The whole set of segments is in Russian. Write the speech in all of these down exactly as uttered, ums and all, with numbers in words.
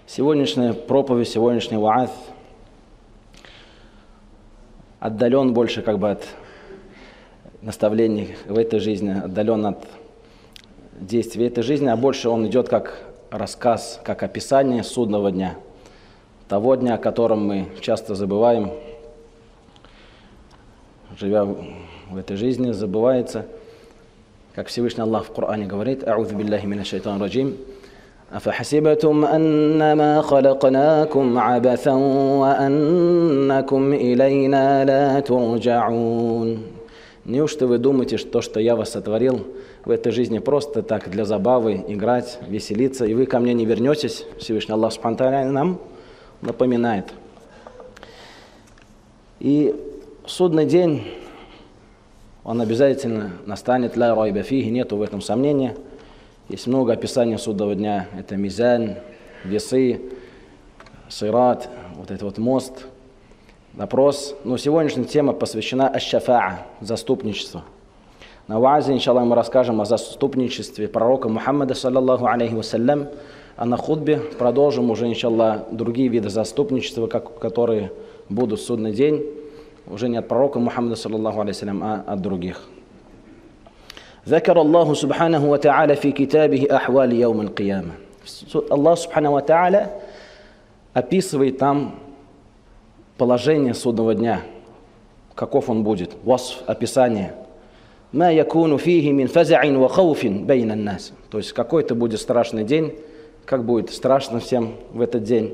Сегодняшняя проповедь, сегодняшний вааз отдален больше как бы от наставлений в этой жизни, отдален от действий этой жизни, а больше он идет как рассказ, как описание судного дня, того дня, о котором мы часто забываем, живя в этой жизни, забывается, как Всевышний Аллах в Коране говорит: «А'удзу биллахи минаш шайтанир раджим. أفحسبتم أنما خلقناكم عبثا وأنكم إلينا لا ترجعون». Неужто вы думаете, что то, что я вас сотворил в этой жизни просто так, для забавы, играть, веселиться, и вы ко мне не вернетесь? Всевышний Аллах Субхану ва Тааля нам напоминает. И судный день, он обязательно настанет, ля райба фихи, нету в этом сомнения. Есть много описаний судного дня. Это мизан, весы, сират, вот этот вот мост, допрос. Но сегодняшняя тема посвящена аш-шафаа, заступничеству. На ваазе, иншаллах, мы расскажем о заступничестве пророка Мухаммада, саллаллаху алейхи вассалям, а на хутбе продолжим уже, иншаллах, другие виды заступничества, как, которые будут в судный день, уже не от пророка Мухаммада, саллаллаху алейхи вассалям, а от других. ذكر الله سبحانه وتعالى في كتابه أحوال يوم القيامة. Аллах Субхану ва Тааля описывает там положение судного дня, каков он будет, васф, описание. ما يكون فيه من فزع وخوف بين الناس. То есть какой-то будет страшный день, как будет страшно всем в этот день.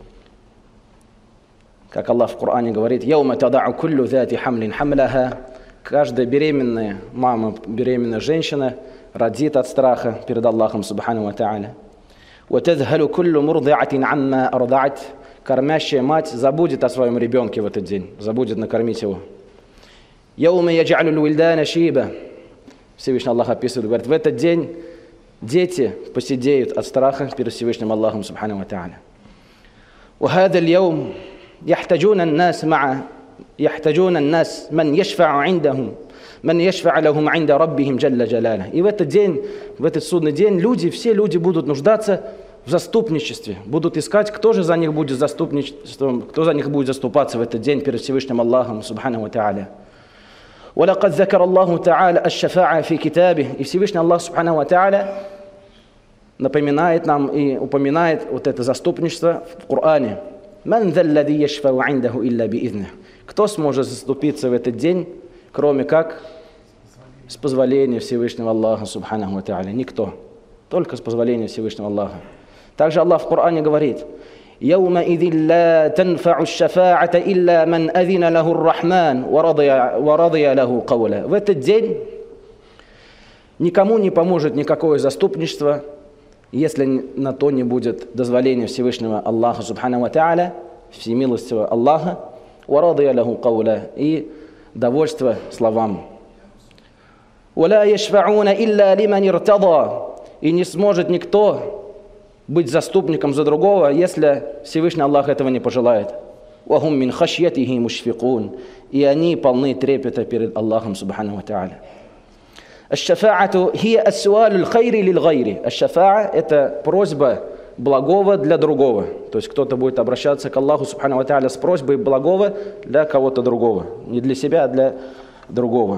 Как Аллах в Коране говорит: يوم تضع كل ذات حمل حملها. Каждая беременная мама, беременная женщина родит от страха перед Аллахом Субхану ва Тааля. وَتَذْهَلُ كُلُّ مُرْضِعَةٍ عَمَّا أَرْضَعَتْ. Кормящая мать забудет о своем ребенке в этот день, забудет накормить его. يَوْمَ يَجْعَلُ الْوِلْدَانَ شِيبًا. Всевышний Аллах описывает, говорит, в этот день дети посидеют от страха перед Всевышним Аллахом Субхану ва Тааля. وَهَذَا الْيَوْمِ يَحْتَجُونَ النَّاسِ مَعَ يحتاجون الناس من يشفع عندهم من يشفع لهم عند ربهم جل جلاله. И в этот день, в этот судный день люди, все люди будут нуждаться в заступничестве, будут искать, кто же за них будет заступничеством, кто за них будет заступаться в этот день перед Всевышним Аллахом Субхану ва Тааля. ولقد ذكر الله تعالى الشفاعة في كتابه. И Всевышний Аллах Субхану ва Тааля напоминает нам и упоминает вот это заступничество в Коране. من ذا الذي يشفع عنده إلا بإذنه. Кто сможет заступиться в этот день, кроме как с позволения Всевышнего Аллаха Субханаху ва Тааля? Никто. Только с позволения Всевышнего Аллаха. Также Аллах в Коране говорит: يَوْمَئِذٍ لَا تَنْفَعُ الشَّفَاعَةَ إِلَّا مَنْ أَذِنَ لَهُ الرَّحْمَنُ وَرَضِيَ لَهُ قَوْلًا. В этот день никому не поможет никакое заступничество, если на то не будет дозволения Всевышнего Аллаха Субханаху ва Тааля, всемилостивого Аллаха, وَرَضِيَ لَهُ قَوْلًا, и довольство словам. وَلَا يَشْفَعُونَ إِلَّا لِمَنِ ارْتَضَى. И не сможет никто быть заступником за другого, если Всевышний Аллах этого не пожелает. وَهُمْ مِنْ خَشْيَتِهِ مُشْفِقُونَ. И они полны трепета перед Аллахом Субхану ва Тааля. الشفاعة هي السؤال الخير للغير. الشفاعة – это просьба благого для другого. То есть кто-то будет обращаться к Аллаху Субхану ва Тааля с просьбой благого для кого-то другого. Не для себя, а для другого.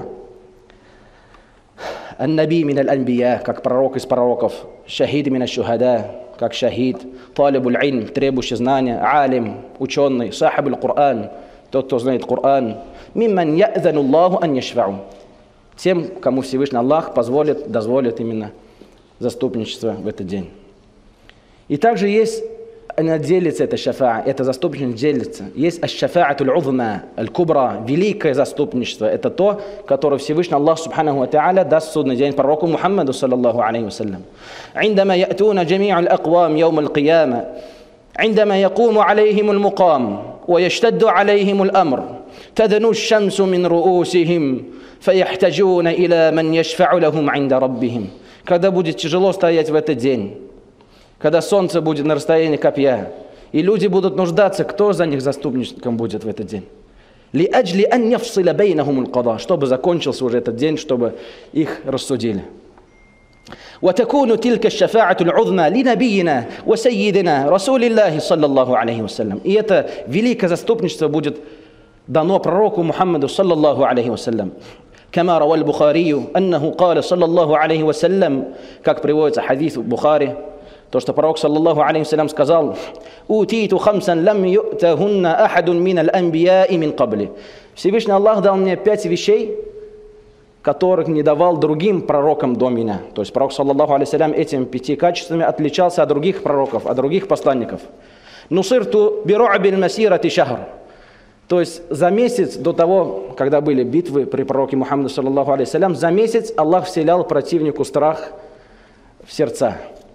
Ан-наби мин аль-анбия, как пророк из пророков. Шахид мин аш-шухада, как шахид. Талибуль ильм, требующий знания. Алим, ученый. Сахибуль Кур'ан, тот, кто знает Кур'ан. Мимман я'зану Аллаху ан яшфау. Тем, кому Всевышний Аллах позволит, дозволит именно заступничество в этот день. И также есть, она делится, это шафаа, это заступничество делится. Есть аш-шафаатуль узма, аль-кубра, великое заступничество. Это то, которое Всевышний Аллах Субханаху ва Тааля даст в судный день пророку Мухаммаду, саллаллаху алейхи вассалям. عندما يأتون جميع الأقوام يوم القيامة عندما يقوم عليهم المقام ويشتد عليهم الأمر تدنو الشمس من رؤوسهم فيحتاجون إلى من يشفع لهم عند ربهم. Когда будет тяжело стоять в этот день, когда солнце будет на расстоянии копья, и люди будут нуждаться, кто за них заступником будет в этот день. لِأَجْلِ أَنْ يَفْصِلَ بَيْنَهُمُ الْقَضَاء. Чтобы закончился уже этот день, чтобы их рассудили. وتكون تلك الشفاعة العظمى لنبينا وسيدنا رسول الله صلى الله عليه وسلم. И это великое заступничество будет дано пророку Мухаммаду صلى الله عليه وسلم. كما روى البخاري أنه قال صلى الله عليه وسلم, как приводится хадис в Бухари, то, что пророк صلى الله عليه وسلم сказал: «Утиту хамсан лам ю'тахунна ахадун мин аль-анбияи мин кабли». Всевышний Аллах дал мне пять вещей, которых не давал другим пророкам до меня. То есть пророк, саллаллаху алейхи салям, этими пяти качествами отличался от других пророков, от других посланников. «Нусирту биру'бил масирати шахр». То есть за месяц до того, когда были битвы при пророке Мухаммаду, саллаллаху алейхи салям, за месяц Аллах вселял противнику страх в сердца.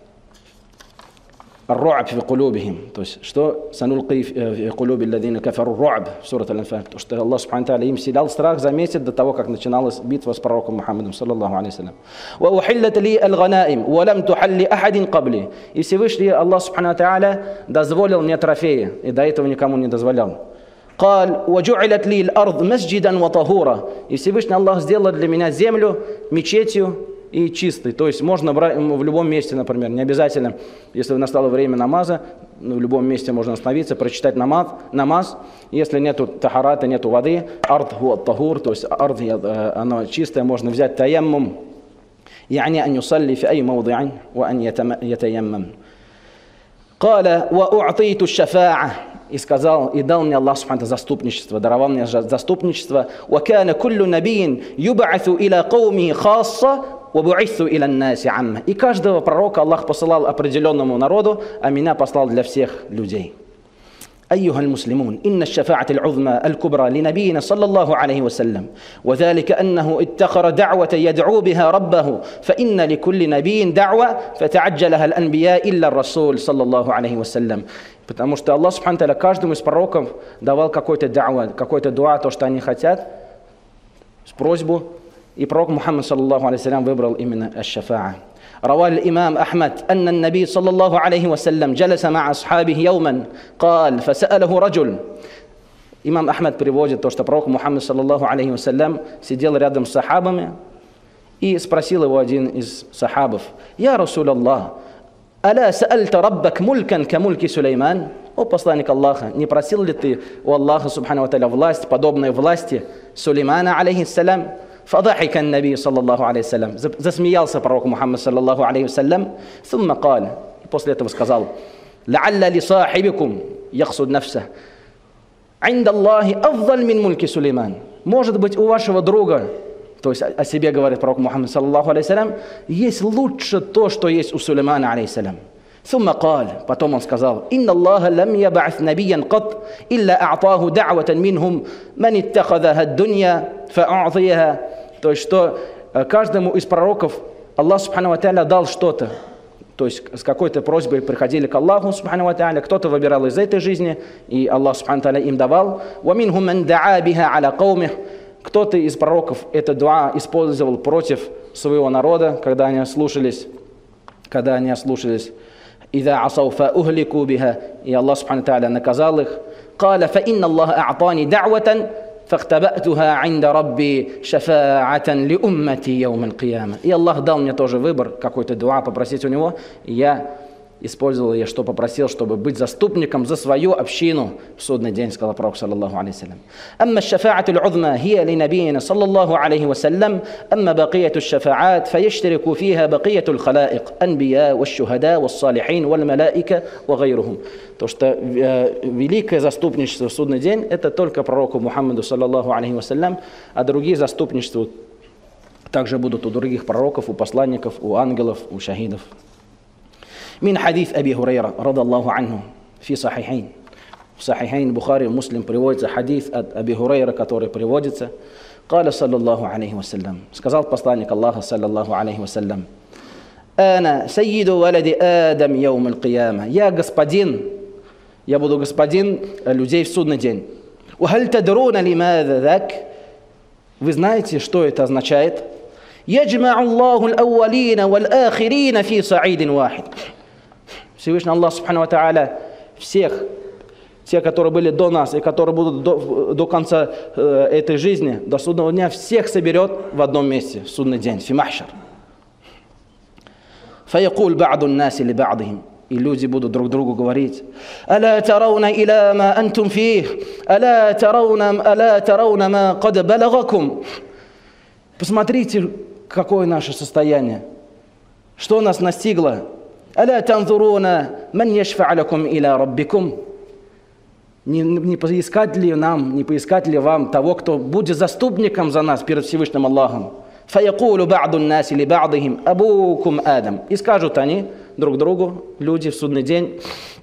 الرعب في قلوبهم. То есть, что санулqi في قلوب الذين كفروا الرعب в суре Аль-Анфаль. То, что Аллах субхану тааля им вселял страх за месяц до того, как начиналась битва с пророком Мухаммадом, саллаллаху алейхи салям. وَأُحِلَّتْ لِي الْغَنَائِمْ وَلَمْ تُحَلِّ أَحَدٍ قَبْلِي. И Всевышний Аллах субхану тааля дозволил мне трофеи, и до этого никому не дозволял. قال وجعلت لي الأرض مسجدا وطهورا. И Всевышний Аллах сделал для меня землю мечетью и чистый. То есть можно брать в любом месте, например, не обязательно, если настало время намаза, в любом месте можно остановиться, прочитать намаз, намаз. Если нету тахарата, нету воды, ард хуа тахур, то есть ард, оно чистое, можно взять таяммум. يعني أن يصلي في أي موضع وأن يتيمم. قال وأعطيت الشفاعة. И сказал, и дал мне Аллах субхану заступничество, даровал мне заступничество. وكان كل نبي يبعث إلى قومه خاصة وبعث إلى الناس عامة. И каждого пророка Аллах посылал определенному народу, а меня послал для всех людей. أيها المسلمون إن الشفاعة العظمى الكبرى لنبينا صلى الله عليه وسلم وذلك أنه اتخر دعوة يدعو بها ربه فإن لكل نبي دعوة فتعجلها الأنبياء إلا الرسول صلى الله عليه وسلم. Потому что Аллах субхану тааля каждому из пророков давал какой-то дауа, какой-то дуа, то, что они хотят, с просьбу. И пророк Мухаммад саллаллаху алейхи салям выбрал именно аш-шафаа. روى الإمام أحمد أن النبي صلى الله عليه وسلم جلس مع أصحابه يوما قال فسأله رجل. Имам Ахмад приводит то, что пророк Мухаммад саллаллаху алейхи вассалям сидел рядом с сахабами и спросил его один из сахабов: «Я Расул Аллах, аля саальта раббак мулькан ка мульки Сулейман?» О посланник Аллаха, не просил ли ты у Аллаха субхану ва тааля власть, подобной власти Сулеймана алейхиссалям? فضحك النبي صلى الله عليه وسلم. Засмеялся пророк Мухаммад саллаллаху алейхи вассалям. ثم قال. После этого сказал: لعل لصاحبكم يقصد نفسه عند الله أفضل من ملك سليمان. Может быть, у вашего друга, то есть о себе говорит пророк Мухаммад саллаллаху алейхи вассалям, есть лучше то, что есть у Сулеймана алейхиссалям. ثم قال. Потом он сказал: إن الله لم يبعث نبيا قط إلا أعطاه دعوة منهم من اتخذها الدنيا فأعطيها. То есть, что каждому из пророков Аллах субхану ва тааля дал что-то. То есть, с какой-то просьбой приходили к Аллаху субхану ва тааля, кто-то выбирал из этой жизни, и Аллах субхану ва тааля им давал. وَمِنْهُمْ مَنْ دَعَا بِهَا عَلَى قَوْمِهِ. Кто-то из пророков это дуа использовал против своего народа, когда они ослушались, когда они ослушались. إِذَا عَصَوْا فَأُهْلِكُوا بِهَا. И Аллах субхану ва тааля наказал их. قَالَ فَإِنَّ اللَّهَ أَعْطَانِي دَعْوَةً فاختبأتها عند ربي شفاعة لأمتي يوم القيامة. И Аллах дал мне тоже выбор, какой-то дуа попросить у него. И я использовал ее, что попросил, чтобы быть заступником за свою общину в судный день, сказал пророк саллаллаху алейхи вассалям. أما الشفاعة العظمى هي لنبينا صلى الله عليه وسلم أما بقية الشفاعات فيشترك فيها بقية الخلائق أنبياء والشهداء والصالحين والملائكة وغيرهم. То, что э, великое заступничество в судный день это только пророку Мухаммаду саллаллаху алейхи вассалям, а другие заступничества также будут у других пророков, у посланников, у ангелов, у шахидов. من حديث أبي هريرة رضي الله عنه في صحيحين. В صحيحين Бухари, Муслим приводится хадис от Аби Хурайра, который приводится. قال صلى الله عليه وسلم. Сказал посланник Аллаха саллаллаху алейхи вассалям: أنا سيد ولد آدم يوم القيامة. Я господин, я буду господин людей в судный день. وهل تدرون لماذا ذاك? Вы знаете, что это означает? يجمع الله الأولين والآخرين في صعيد واحد. Всевышний Аллах субхану ва тааля всех, те, которые были до нас и которые будут до, до конца э, этой жизни, до судного дня, всех соберет в одном месте в судный день, фи махшар. فيقول بعض الناس لبعضهم. И люди будут друг другу говорить: «Аля тарауна иля ма антум фих, аля тарауна, аля тарауна ма кад балагакум». Посмотрите, какое наше состояние, что нас настигло. «Аля танзуруна ман яшфа' лакум иля раббикум». Не, не поискать ли нам, не поискать ли вам того, кто будет заступником за нас перед Всевышним Аллахом? «Фаякулу ба'ду наси ли ба'дихим абукум Адам». И скажут они друг другу, люди, в судный день: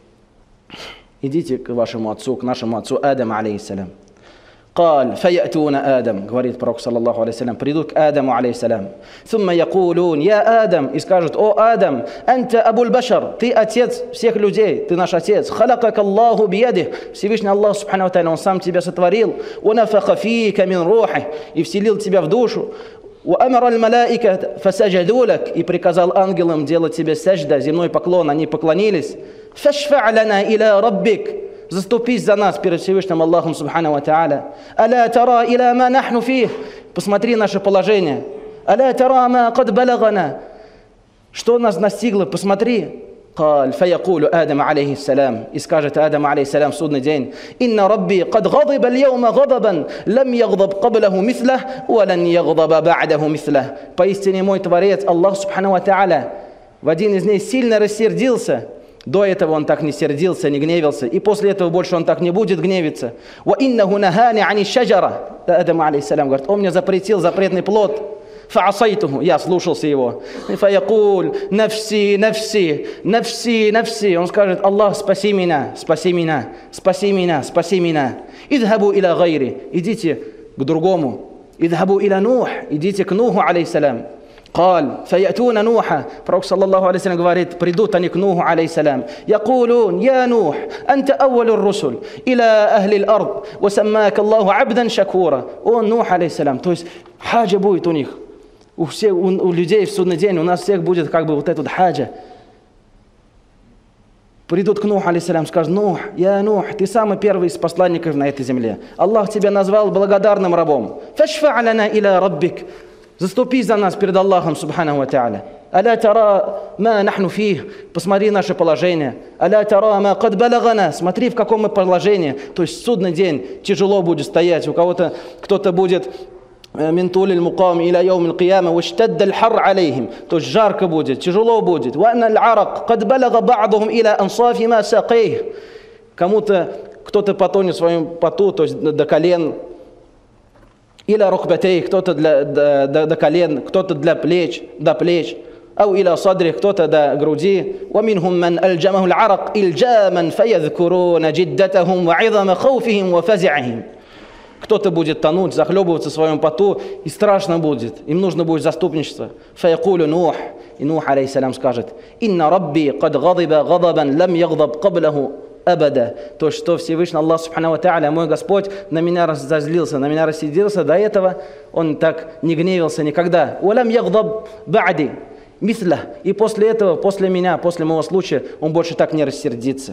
идите к вашему отцу, к нашему отцу Адаму, алейхиссалям. قال فيأتون آدم, говорит пророк саллаллаху алейхи салям, придут к Адаму алейхиссалям. ثم يقولون يا آدم, и скажут: о Адам, أنت أبو البشر, ты отец всех людей, ты наш отец. خلقك الله بيده, Всевышний Аллах субхану ва тааля, он сам тебя сотворил. ونفخ فيك من روحه, и вселил тебя в душу. وأمر الملائكة فسجدوا لك, и приказал ангелам делать тебе сажда, земной поклон, они поклонились. فاشفع لنا إلى ربك, заступись за нас перед Всевышним Аллахом субхану ва тааля. «Аля тара иля ма нахну фих», посмотри наше положение. «Аля тара ма кад балагана», что нас настигло, посмотри. «Каль фаякулу Адам алейхиссалям», и скажет Адам алейхиссалям в судный день: «Инна рабби кад гадиба аль-яума гадабан, лам ягдаб каблаху мислах, ва лан ягдаба ба'даху мислах». Поистине мой Творец, Аллах субхану ва тааля, в один из дней сильно рассердился. До этого он так не сердился, не гневился, и после этого больше он так не будет гневиться. وَإِنَّهُ نَهَانِ عَنِ الشَّجَرَةِ, Адам алейхиссалям говорит, он мне запретил запретный плод. فَعَصَيْتُهُ, я слушался его. فَيَقُولُ نَفْسِي نَفْسِي نَفْسِي نَفْسِي, он скажет: Аллах, спаси меня, спаси меня, спаси меня, спаси меня. «Идхабу иля гайри», идите к другому. «Идхабу иля Нух», идите к Нуху алейхиссалям. قال فيأتون نوحا, пророк саллаллаху алейхи салям говорит, придут они к Нуху алейхиссалям. يقولون يا نوح أنت أول الرسل إلى أهل الأرض وسماك الله عبدا شكورا. О Нух алейхиссалям, то есть хаджа будет у них, у всех, у, у людей в судный день, у нас всех будет как бы вот этот хаджа. Придут к Нуху алейхиссалям, скажут: Нух, я Нух, ты самый первый из посланников на этой земле. Аллах тебя назвал благодарным рабом. فاشفع لنا إلى ربك, заступись за нас перед Аллахом субхану ва тааля. «Аля тара ма нахну фих», посмотри наше положение. «Аля тара ма кад балагана», смотри, в каком мы положении. То есть в судный день тяжело будет стоять, у кого-то кто-то будет «Мин тулил мукам иля яумил кияма ваштадда аль-хар алейхим», то есть жарко будет, тяжело будет. «Ва анна аль-арак кад балага ба'духум иля ансафи ма сaqейх», кому-то кто-то потонет в своем поту, то есть до колен. Иля рукбатей, кто-то для, до, до, до колен, кто-то для плеч, до плеч. Ау иля садри, кто-то до груди. ومنهم من ألجمه العرق إلجاما فيذكرون جدتهم وعظم خوفهم وفزعهم. Кто-то будет тонуть, захлебываться в своем поту, и страшно будет. Им нужно будет заступничество. فيقول نوح, и Нух алейхиссалям скажет: «Инна рабби кад гадиба гадабан лам ягдаб каблаху абада». То, что Всевышний Аллах субхану ва тааля, мой Господь, на меня разозлился, на меня рассердился, до этого он так не гневился никогда. «Валам ягдаб ба'ди мисля», и после этого, после меня, после моего случая, он больше так не рассердится.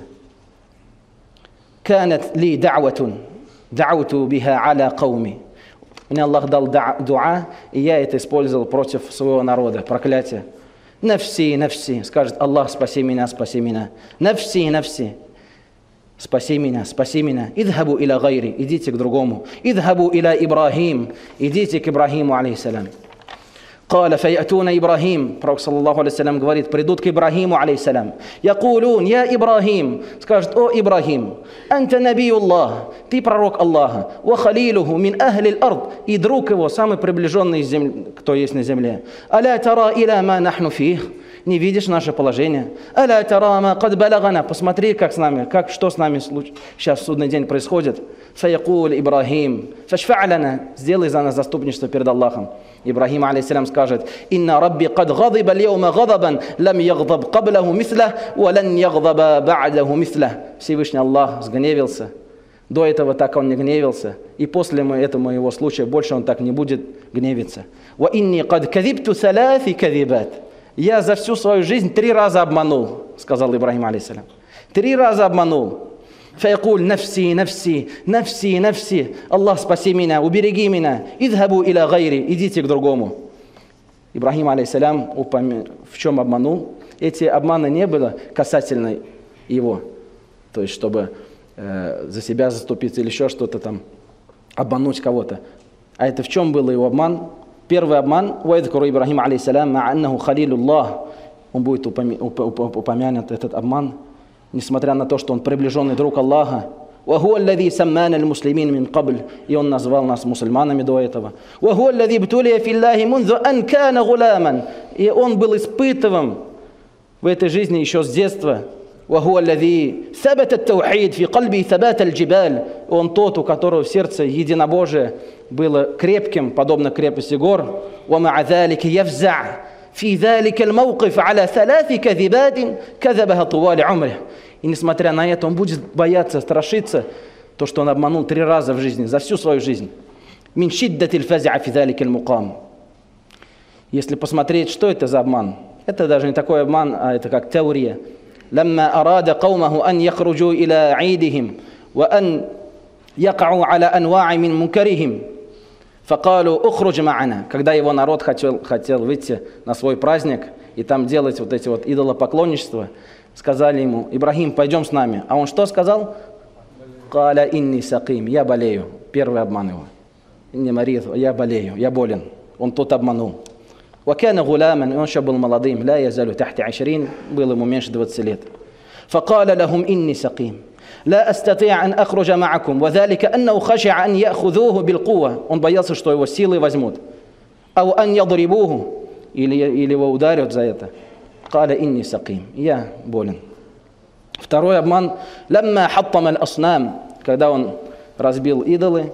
«Канат ли да'ватун да'уту биха аля кауми». Мне Аллах дал дуа, и я это использовал против своего народа, проклятие. «Нафси, нафси», скажет Аллах: спаси меня, спаси меня. «Нафси, нафси», спаси меня, спаси меня. «Идхабу иля гайри», идите к другому. «Идхабу иля Ибрахим», идите к Ибрахиму алейхиссалям. «Каля фаятуна Ибрахим», пророк саллаллаху алейхи салям говорит, придут к Ибрахиму алейхиссалям. «Якулун, я Ибрахим», скажет: о Ибрахим, «Анта набиюллах», ты пророк Аллаха, «Ва халилуху мин ахли аль-ард», и друг его, самый приближенный из земли, кто есть на земле. «Аля тара иля ма нахну фих», не видишь наше положение. «Аля тара ма кад балагана», посмотри, как с нами, как, что с нами сейчас в судный день происходит. «Фаякул Ибрахим, фашфа' лана», сделай за нас заступничество перед Аллахом. Ибрахим алейхиссалям скажет: «Инна рабби кад гадиба аль-яума гадабан, лам ягдаб каблаху мислах, ва лан ягдаба ба'даху мислах». Всевышний Аллах сгневился. До этого так он не гневился, и после этого его случая больше он так не будет гневиться. «Ва инни кад кадибту саласи кадибат». Я за всю свою жизнь три раза обманул, сказал Ибрахим алейхиссалям. Три раза обманул. «Фаякуль нафси, нафси, нафси, нафси». Аллах, спаси меня, убереги меня. «Идхабу иля гайри», идите к другому. Ибрахим алейхиссалям упомя... в чем обманул? Эти обманы не было касательно его, то есть чтобы э, за себя заступиться или еще что-то там, обмануть кого-то. А это в чем был его обман? Первый обман, «Вайдхуру Ибрахим алейхиссалям, ма'аннаху халилуллах», он будет упомя- уп- уп- упомянут, этот обман, несмотря на то, что он приближенный друг Аллаха. وهو الذي سمانا المسلمين من قبل, и он назвал нас мусульманами до этого. وهو الذي ابتلي في الله منذ أن كان غلاما, и он был испытываем в этой жизни еще с детства. وهو الذي ثبت التوحيد في قلبه ثبات الجبال, он тот, у которого в сердце единобожие было крепким, подобно крепости гор. ومع ذلك يفزع في ذلك الموقف على ثلاث كذبات كذبها طوال عمره. И несмотря на это, он будет бояться, страшиться, то, что он обманул три раза в жизни, за всю свою жизнь. «Мин шиддатиль фази'а фи заликаль мукам». Если посмотреть, что это за обман, это даже не такой обман, а это как теория. «Ламма арада каумаху ан яхруджу иля аидихим, ва ан якау аля анва'i мин мункарихим, факалу ухруджи ма'ана». Когда его народ хотел, хотел выйти на свой праздник и там делать вот эти вот идолопоклонничества, сказали ему: «Ибрахим, пойдем с нами». А он что сказал? «Каля инни саким», я болею. Первый обман его. «Инни марид», я болею, я болен. Он тут обманул. «Вакана гуляман», он еще был молодым. «Ла язалю тахти ашрин», было ему меньше двадцати лет. «Факаля лахум инни саким, ла астати'а ан ахруджа ма'акум, ва залика аннаху хаши'а ан я'худуху билкува». Он боялся, что его силой возьмут. «Ау ан ядрибуху», или, или его ударят за это. «Каля инни саким», я болен. Второй обман. «Ламма хаттама аль-аснам», когда он разбил идолы.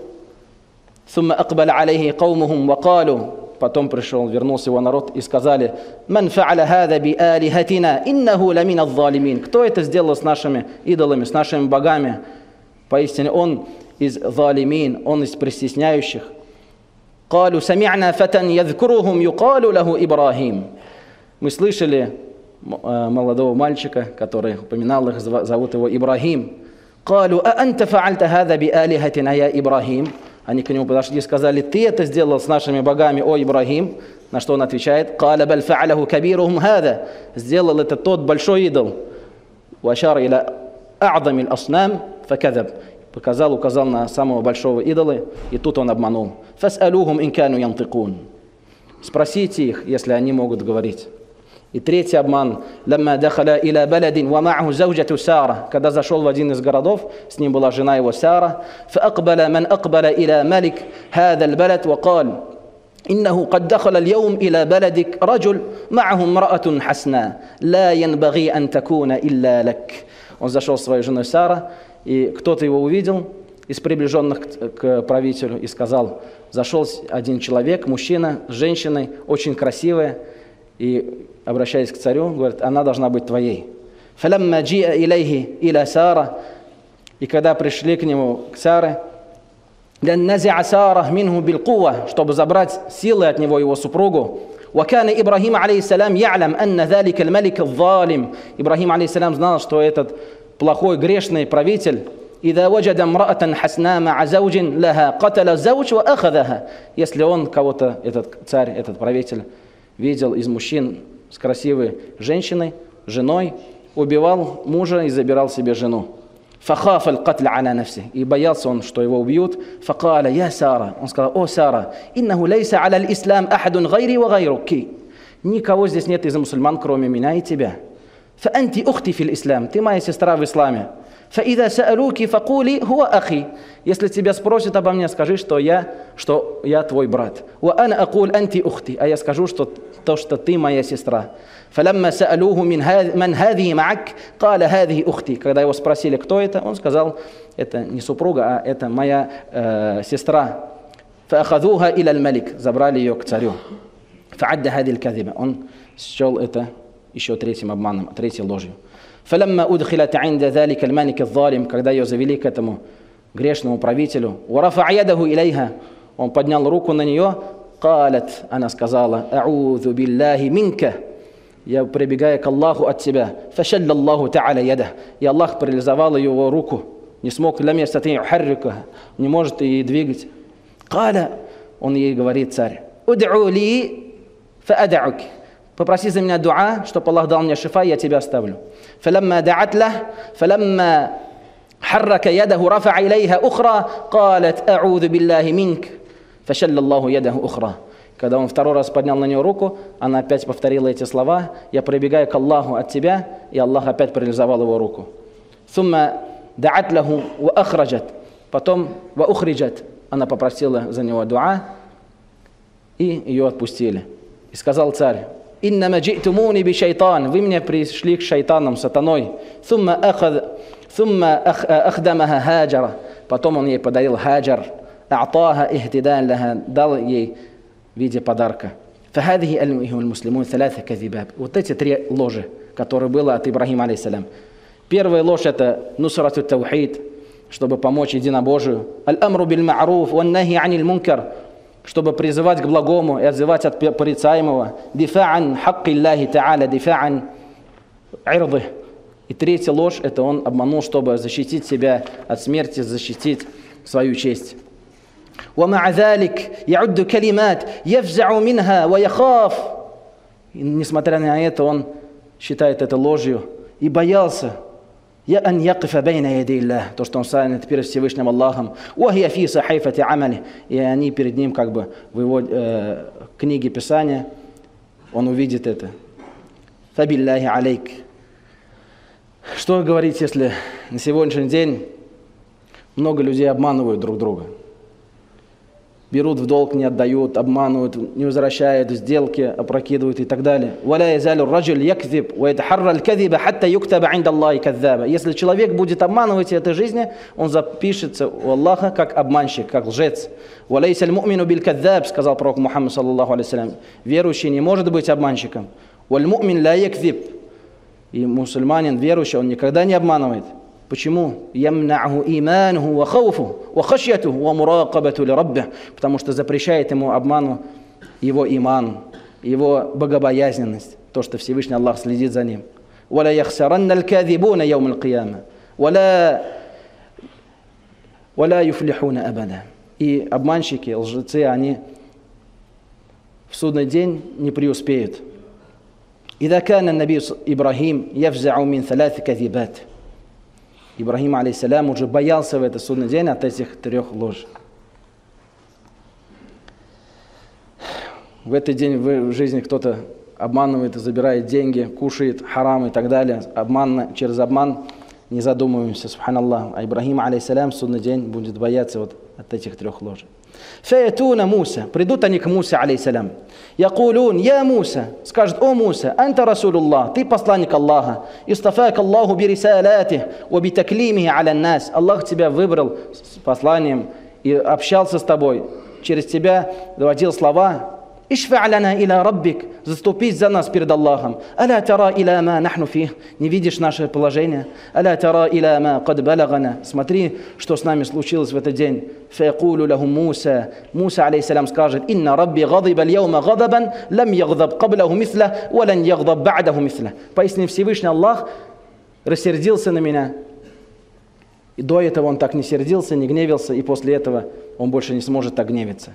«Сумма акбаля алейхи каумухум ва калу», потом пришел, вернулся его народ и сказали: «Ман фа'аля хада би алихатина, иннаху ламин адh-дhalимин». Кто это сделал с нашими идолами, с нашими богами? Поистине он из залимин, он из престесняющих. «Калу сами'на фатан ядhкурухум юкалу лаху Ибрахим». Мы слышали молодого мальчика, который упоминал их, зовут его Ибрахим. «Калу а анта фа'альта хада би алихатина я Ибрахим». Они к нему подошли и сказали: «Ты это сделал с нашими богами, о Ибрахим». На что он отвечает: «Каля баль фа'аляху кабирухум хада». Сделал это тот большой идол. «Вашар иля а'дамиль аснам факадаб». Показал, указал на самого большого идола, и тут он обманул. «Фас'алухум ин кану янтикун». Спросите их, если они могут говорить. И третий обман. «Ламма дахаля иля баладин ва ма'аху зауджату Сара». Когда зашел в один из городов, с ним была жена его Сара. «Фаакбаля ман акбаля иля малик хада аль-балад ва кал, иннаху кад дахаля аль-яум иля баладик раджуль ма'аху мраатун хасна, ла янбаги ан такуна илля лак». Он зашел с своей женой Сара, и кто-то его увидел из приближенных к правителю и сказал: зашел один человек, мужчина с женщиной, очень красивая, и, обращаясь к царю, говорит: она должна быть твоей. «Фалямма джи'a илейхи иля Сара», и когда пришли к нему, к Саре, «Ляннази'a Сара минху билкува», чтобы забрать силы от него его супругу. «Вакана Ибрахим алейхиссалям я'лям анна залика аль-малик аль-залим». Ибрахим алейхиссалям знал, что этот плохой, грешный правитель, «Ида ваджада мраатан хасна ма'a зауджин лаха каталя зауч ва ахадаха». Если он кого-то, этот царь, этот правитель, видел из мужчин с красивой женщиной, женой, убивал мужа и забирал себе жену. «Фахаф аль-катля аля нафси», и боялся он, что его убьют. «Факаля я Сара», он сказал: «О Сара, иннаху лейса аля аль-ислам ахадун гайри ва гайруки». Никого здесь нет из мусульман, кроме меня и тебя. «Фаанти ухти фил ислам», ты моя сестра в исламе. «Фаида саалуки факули хуа ахи», если тебя спросят обо мне, скажи, что я, что я твой брат. «Ва ана акуль анти ухти», а я скажу, что то, что ты моя сестра. «Фаламма саалуху ман хадхи ма'ак, каля хадхи ухти». Когда его спросили, кто это, он сказал: это не супруга, а это моя э, сестра. «Фаахадуха иля аль-малик», забрали ее к царю. «Фаадда хади аль-кадиба», он счел это еще третьим обманом, третьей ложью. «Фаламма удхилат инда залика аль-малик аль-залим», когда ее завели к этому грешному правителю. «Варафа ядаху илейха», он поднял руку на нее. «Калат», она сказала: «А'удhu биллахи минка», я прибегаю к Аллаху от тебя. «Фашалля Аллаху та'аля ядах», и Аллах парализовал его руку, не смог, лам ястати ухаррика, не может ее двигать. «Каля», он ей говорит, царь: «Уд'у ли фаад'ук», попроси за меня дуа, чтобы Аллах дал мне шифа, и я тебя оставлю. فلما دعت له فلما حرك يده رفع إليها أخرى قالت أعوذ بالله منك فشل الله يده أخرى. Когда он второй раз поднял на нее руку, она опять повторила эти слова: «Я прибегаю к Аллаху от тебя», и Аллах опять парализовал его руку. ثم دعت له وأخرجت. Потом وأخرجت. Она попросила за него дуа, и ее отпустили. И сказал царь: «Иннама джи'тумуни би шайтан». Вы мне пришли к шайтанам, сатаной. ثم أخذ ثم أخدمها هاجر. Потом он ей подарил хаджар. أعطاها اهتداء لها. Дал ей в виде подарка. فهذه أيها المسلمون ثلاثة كذبات. Вот эти три ложи, которые было от Ибрахима алейхиссалям. Первая ложь — это нусрату таухид, чтобы помочь единобожию. Аль-амру биль-ма'руф ван-нахи аниль мункар, чтобы призывать к благому и отзывать от порицаемого. Дифа'ан хаккиллахи та'аля, дифа'ан ирдых. И третья ложь — это он обманул, чтобы защитить себя от смерти, защитить свою честь. ومع ذلك يعد كلمات يفزع منها ويخاف. Несмотря на это, он считает это ложью и боялся. Я ан якифа бейна яди Аллах, то, что он станет перед Всевышним Аллахом. وهي في صحيفة عمله, и они перед ним как бы в его э, книге Писания, он увидит это. فبالله عليك. Что говорить, если на сегодняшний день много людей обманывают друг друга? Берут в долг, не отдают, обманывают, не возвращают, сделки опрокидывают и так далее. Если человек будет обманывать в этой жизни, он запишется у Аллаха как обманщик, как лжец. Сказал пророк Мухаммад, саллаллаху алейхи вассалям. Верующий не может быть обманщиком. И мусульманин, верующий, он никогда не обманывает. Почему? Потому что запрещает ему обману его иман, его богобоязненность, то, что Всевышний Аллах следит за ним. И обманщики, лжецы, они в судный день не преуспеют. إذا كان النبي إبراهيم يفزع من ثلاث كذبات. Ибрахим алейхиссалям уже боялся в этот судный день от этих трех ложей. В этот день в жизни кто-то обманывает, забирает деньги, кушает харам и так далее. Обман, через обман не задумываемся, субханаллах. А Ибрахим алейхиссалям в судный день будет бояться вот от этих трех ложей. Фаятуна Муса. Придут они к Мусе алейхиссалям. Якулун, я Муса. Скажет: о Муса, анта Расулуллах, ты посланник Аллаха. Истафак Аллаху бирисалатих, ва битаклимихи аля нас. Аллах тебя выбрал с посланием и общался с тобой. Через тебя доводил слова. Ишфа' лана иля раббик. Заступись за нас перед Аллахом. Аля тара иля ма нахну фих. Не видишь наше положение? Аля тара иля ма кад балагана. Смотри, что с нами случилось в этот день. Фаякулу лаху Муса. Муса алейхиссалям скажет: инна рабби гадиба аль-яума гадабан лам ягдаб каблаху мисля ва лан ягдаб ба'даху мисля. Поистине Всевышний Аллах рассердился на меня. И до этого он так не сердился, не гневился, и после этого он больше не сможет так гневиться.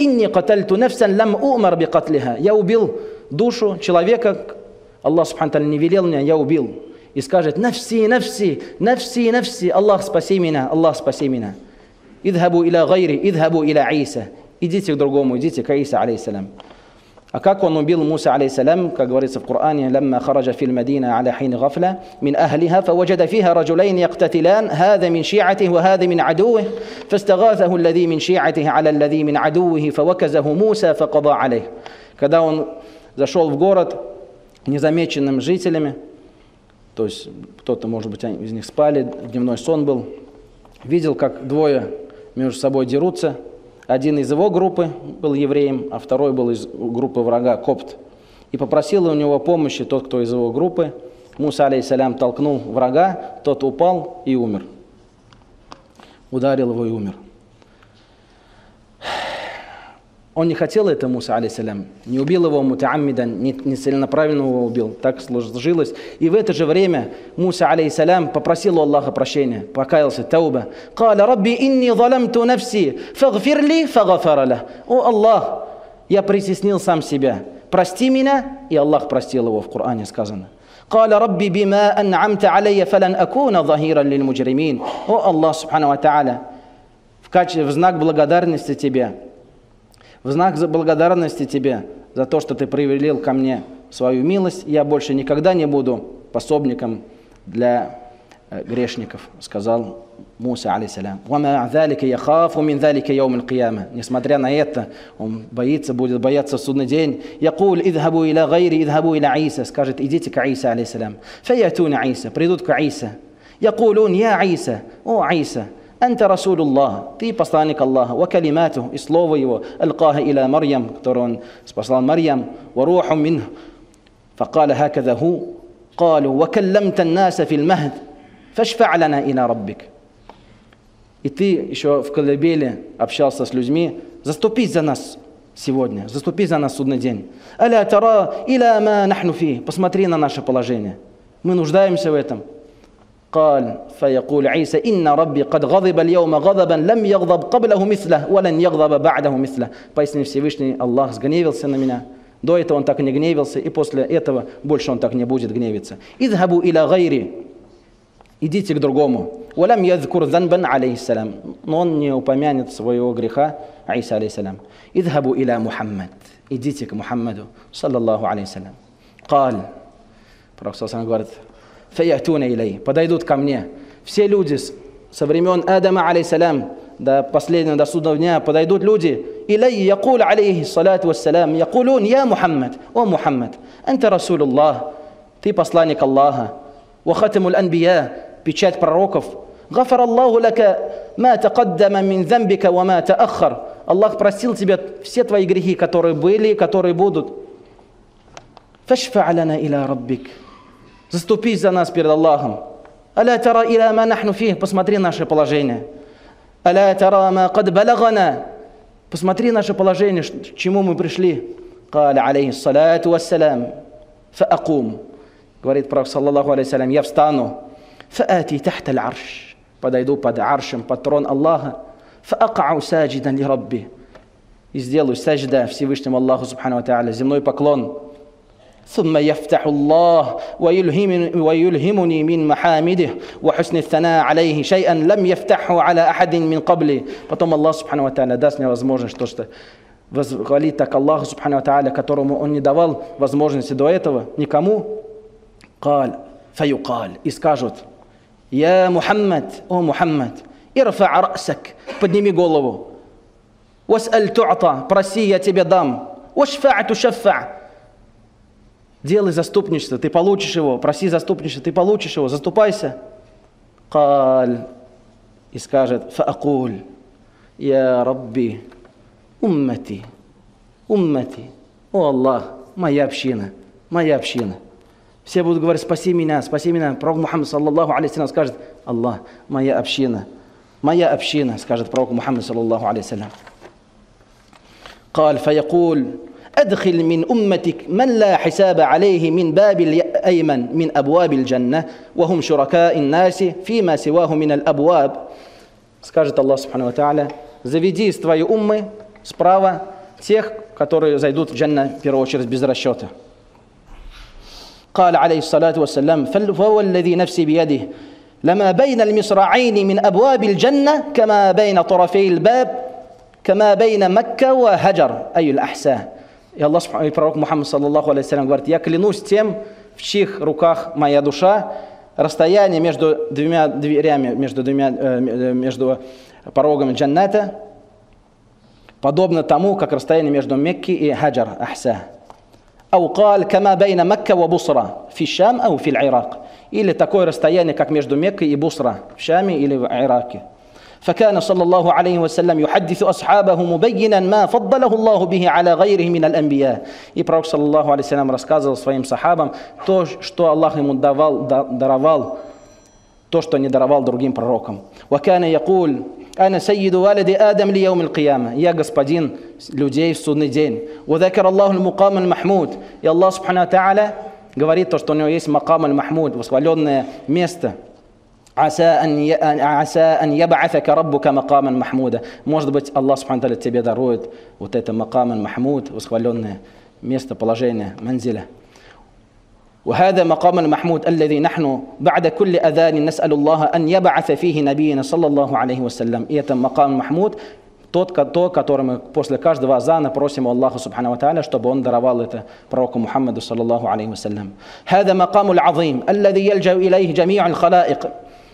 Я убил душу человека, Аллах субхану тааля не велел мне, я убил. И скажет: нафси, нафси, нафси, нафси, Аллах спаси меня, Аллах спаси меня. Идхабу иля гайри, идхабу иля Иса. Идите к другому, идите к Иса алейхиссалям. А как он убил Муса алейхиссалям, как говорится в Коране: «Лямма хараджа фил мадина аля хин гафля мин ахлиха, фаваджада фиха раджулейн яктатилян, хада мин шиатих, ва хада мин адуих, фастагазаху аллади мин шиатих аля аллади мин адуих, фаваказаху Муса, факада алейх». Когда он зашел в город незамеченными жителями, то есть кто-то, может быть, из них спали, дневной сон был, видел, как двое между собой дерутся. Один из его группы был евреем, а второй был из группы врага, копт. И попросил у него помощи тот, кто из его группы. Муса алейхиссалям толкнул врага, тот упал и умер. Ударил его и умер. Он не хотел это, Муса алейхиссалям, не убил его мутааммидан, не, не целенаправленно его убил, так сложилось. И в это же время Муса алейхиссалям попросил у Аллаха прощения, покаялся, тауба. «Каля рабби инни заламту нафси, фагфирли фагафара лах». О Аллах, я притеснил сам себя, прости меня, и Аллах простил его, в Коране сказано. قال ربي بما أنعمت علي فلن أكون ظهيرا للمجرمين. О Аллах Субхану ва Тааля, в качестве, в знак благодарности тебе, в знак благодарности тебе за то, что ты проявил ко мне свою милость, я больше никогда не буду пособником для э, грешников, сказал Муса алейхиссалям. Несмотря на это, он боится, будет бояться в судный день. Якуль идхабу иля гайри идхабу иля Иса, скажет, идите к Иса алейхиссалям. Фаятуна Иса, придут к Иса. Якулун, я Иса, о Иса, анта Расулуллах, ты посланник Аллаха, ва калимату, и слово его, алкаха иля Марьям, который он спасал Марьям, ва руху минх. Факаля хакада ху, قالوا وكلمت الناس في المهد فاشفع لنا إلى ربك. И ты еще в колыбели общался с людьми, заступись за нас сегодня, заступись за нас в судный день. Аля тара иля ма нахну фи, посмотри на наше положение. Мы нуждаемся в этом. قال فيقول عيسى إن ربي قد غضب اليوم غضبا لم يغضب قبله مثله ولن يغضب بعده مثله. Поистине Всевышний Аллах сгневился на меня. До этого он так не гневился, и после этого больше он так не будет гневиться. «Идхабу иля гайри». Идите к другому. «Валям ядзкур занбан алейхиссалям». Но он не упомянет своего греха, Иса алейхиссалям. «Идхабу иля Мухаммад». Идите к Мухаммаду, саллаллаху алейхиссалям. «Кал». Пророк саллаллаху говорит, «Фаятуна илей». Подойдут ко мне. Все люди со времен Адама алейхиссалям до последнего, до судного дня подойдут люди. إلي يقول عليه الصلاة والسلام يقولون يا محمد о Мухаммад أنت رسول الله ты посланник Аллаха وختم الأنبياء печать пророков غفر الله لك ما تقدم من ذنبك وما تأخر Аллах простил тебе все твои грехи, которые были и которые будут. فاشفع لنا إلى ربك заступись за нас перед Аллахом. ألا ترى إلى ما نحن فيه посмотри наше положение. ألا ترى ما قد بلغنا посмотри наше положение, к чему мы пришли. قال عليه الصلاة والسلام فأقوم. Говорит пророк саллаллаху алейхи салям, я встану. فآتي تحت العرش. Подойду под аршем, под трон Аллаха. فأقع ساجدا لربي. И сделаю сажда Всевышнему Аллаху субхану ва тааля, земной поклон. ثم يفتح الله ويلهمني من محامده وحسن الثناء عليه شيئا لم يفتحه على أحد من قبلي. Потом Аллах субхану ва тааля даст мне возможность то, что восхвалить так Аллаху субхану ва тааля, которому он не давал возможности до этого никому. قال فيقال, и скажут, я Мухаммад, о Мухаммад, ирфа расак, подними голову. واسأل تعطى, проси, я тебе дам. واشفع تشفع, делай заступничество, ты получишь его. Проси заступничество, ты получишь его. Заступайся. قال, и скажет, فأقول يا ربي أمتي أمتي, о Аллах, моя община, моя община. Все будут говорить, спаси меня, спаси меня. Пророк Мухаммад саллаллаху алейхи салям скажет, Аллах, моя община, моя община, скажет пророк Мухаммад саллаллаху алейхи салям. قال فيقول أدخل من أمتك من لا حساب عليه من باب الأيمن من أبواب الجنة وهم شركاء الناس فيما سواه من الأبواب. Скажет Аллах субхану ва тааля, заведи из твоей уммы справа тех, которые зайдут в джанна в первую очередь без расчета. قال عليه الصلاة والسلام فهو الذي نفسي بيده لما بين المصراعين من أبواب الجنة كما بين طرفي الباب كما بين مكة وهجر أي الأحساء. И Аллах, и пророк Мухаммад саллаллаху алейхи салям говорит, я клянусь тем, в чьих руках моя душа, расстояние между двумя дверями, между, двумя, э, между порогами джанната, подобно тому, как расстояние между Мекки и Хаджар, Ахса. أو قال كما بين مكة وبصرة في الشام أو في العراق. Или такое расстояние, как между Меккой и Бусра, в Шаме или в Ираке. فكان صلى الله عليه وسلم يحدث أصحابه مبينا ما فضله الله به على غيره من الأنبياء. И пророк саллаллаху алейхи салям рассказывал своим сахабам то, что Аллах ему давал, даровал, то, что не даровал другим пророкам. وكان يقول أنا سيد والد آدم ليوم القيامة. Я господин людей в судный день. وذكر الله المقام المحمود. И Аллах субхану ва тааля говорит то, что у него есть макам аль-Махмуд, восхваленное место. عسى أن عسى أن يبعثك ربك مقاما محمودا. Может быть, Аллах субхану ва тааля тебе дарует вот это макам аль-Махмуд, восхваленное местоположения, манзиля. وهذا مقام المحمود الذي نحن بعد كل أذان نسأل الله أن يبعث فيه نبينا صلى الله عليه وسلم. И это макам Махмуд, тот, который мы после каждого азана просим у Аллаха субхану ва тааля, чтобы он даровал это пророку Мухаммаду саллаллаху алейхи вассалям. هذا مقام العظيم الذي يلجأ إليه جميع الخلائق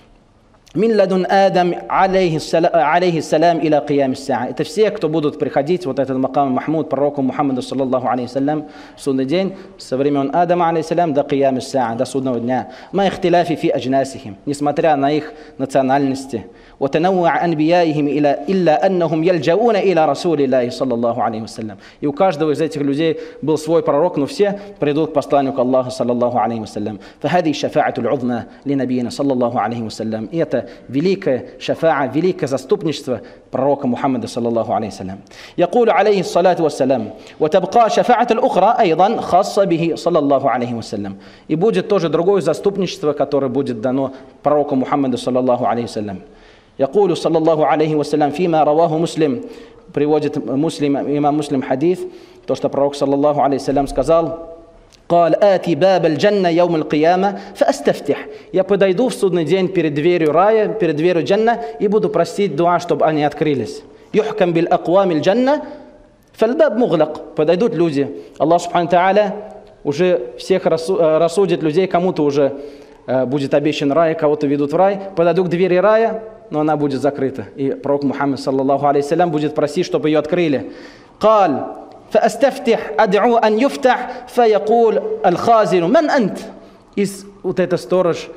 من لدن آدم عليه السلام إلى قيام الساعة. Это все, кто будут приходить, вот этот макам Махмуд, пророку Мухаммаду саллаллаху алейхи вассалям, в судный день, со времен Адама алейхиссалям до قيام الساعة, до судного дня. ما اختلاف في أجناسهم, несмотря на их национальности. وتنوع أنبيائهم إلى إلا أنهم يلجؤون إلى رسول الله صلى الله عليه وسلم. И у каждого из этих людей был свой пророк, но все придут к посланнику Аллаха саллаллаху алейхи вассалям. فهذه الشفاعة العظمى لنبينا صلى الله عليه وسلم. И это великое шафаа, великое заступничество пророка Мухаммада саллаллаху алейхи вассалям. يقول عليه الصلاة والسلام وتبقى شفاعة الأخرى أيضا خاصة به صلى الله عليه وسلم. И будет тоже другое заступничество, которое будет дано пророку Мухаммаду саллаллаху алейхи вассалям. يقول صلى الله عليه وسلم فيما رواه مسلم, приводит муслим, имам Муслим хадис, то, что пророк саллаллаху алейхи вассалям сказал: قال آتي باب الجنة يوم القيامة فأستفتح. Я подойду в судный день перед дверью рая, перед дверью джанна, и буду просить дуа, чтобы они открылись. يحكم بالأقوام الجنة فالباب مغلق. Подойдут люди. Аллах субхану тааля уже всех рассудит людей, кому-то уже будет обещан рай, кого-то ведут в рай. Подойду к двери рая, но она будет закрыта. И пророк Мухаммад саллаллаху алейхи вассалям будет просить, чтобы ее открыли. قال فأستفتح أدعو أن يفتح فيقول الخازن من أنت. И вот этот сторож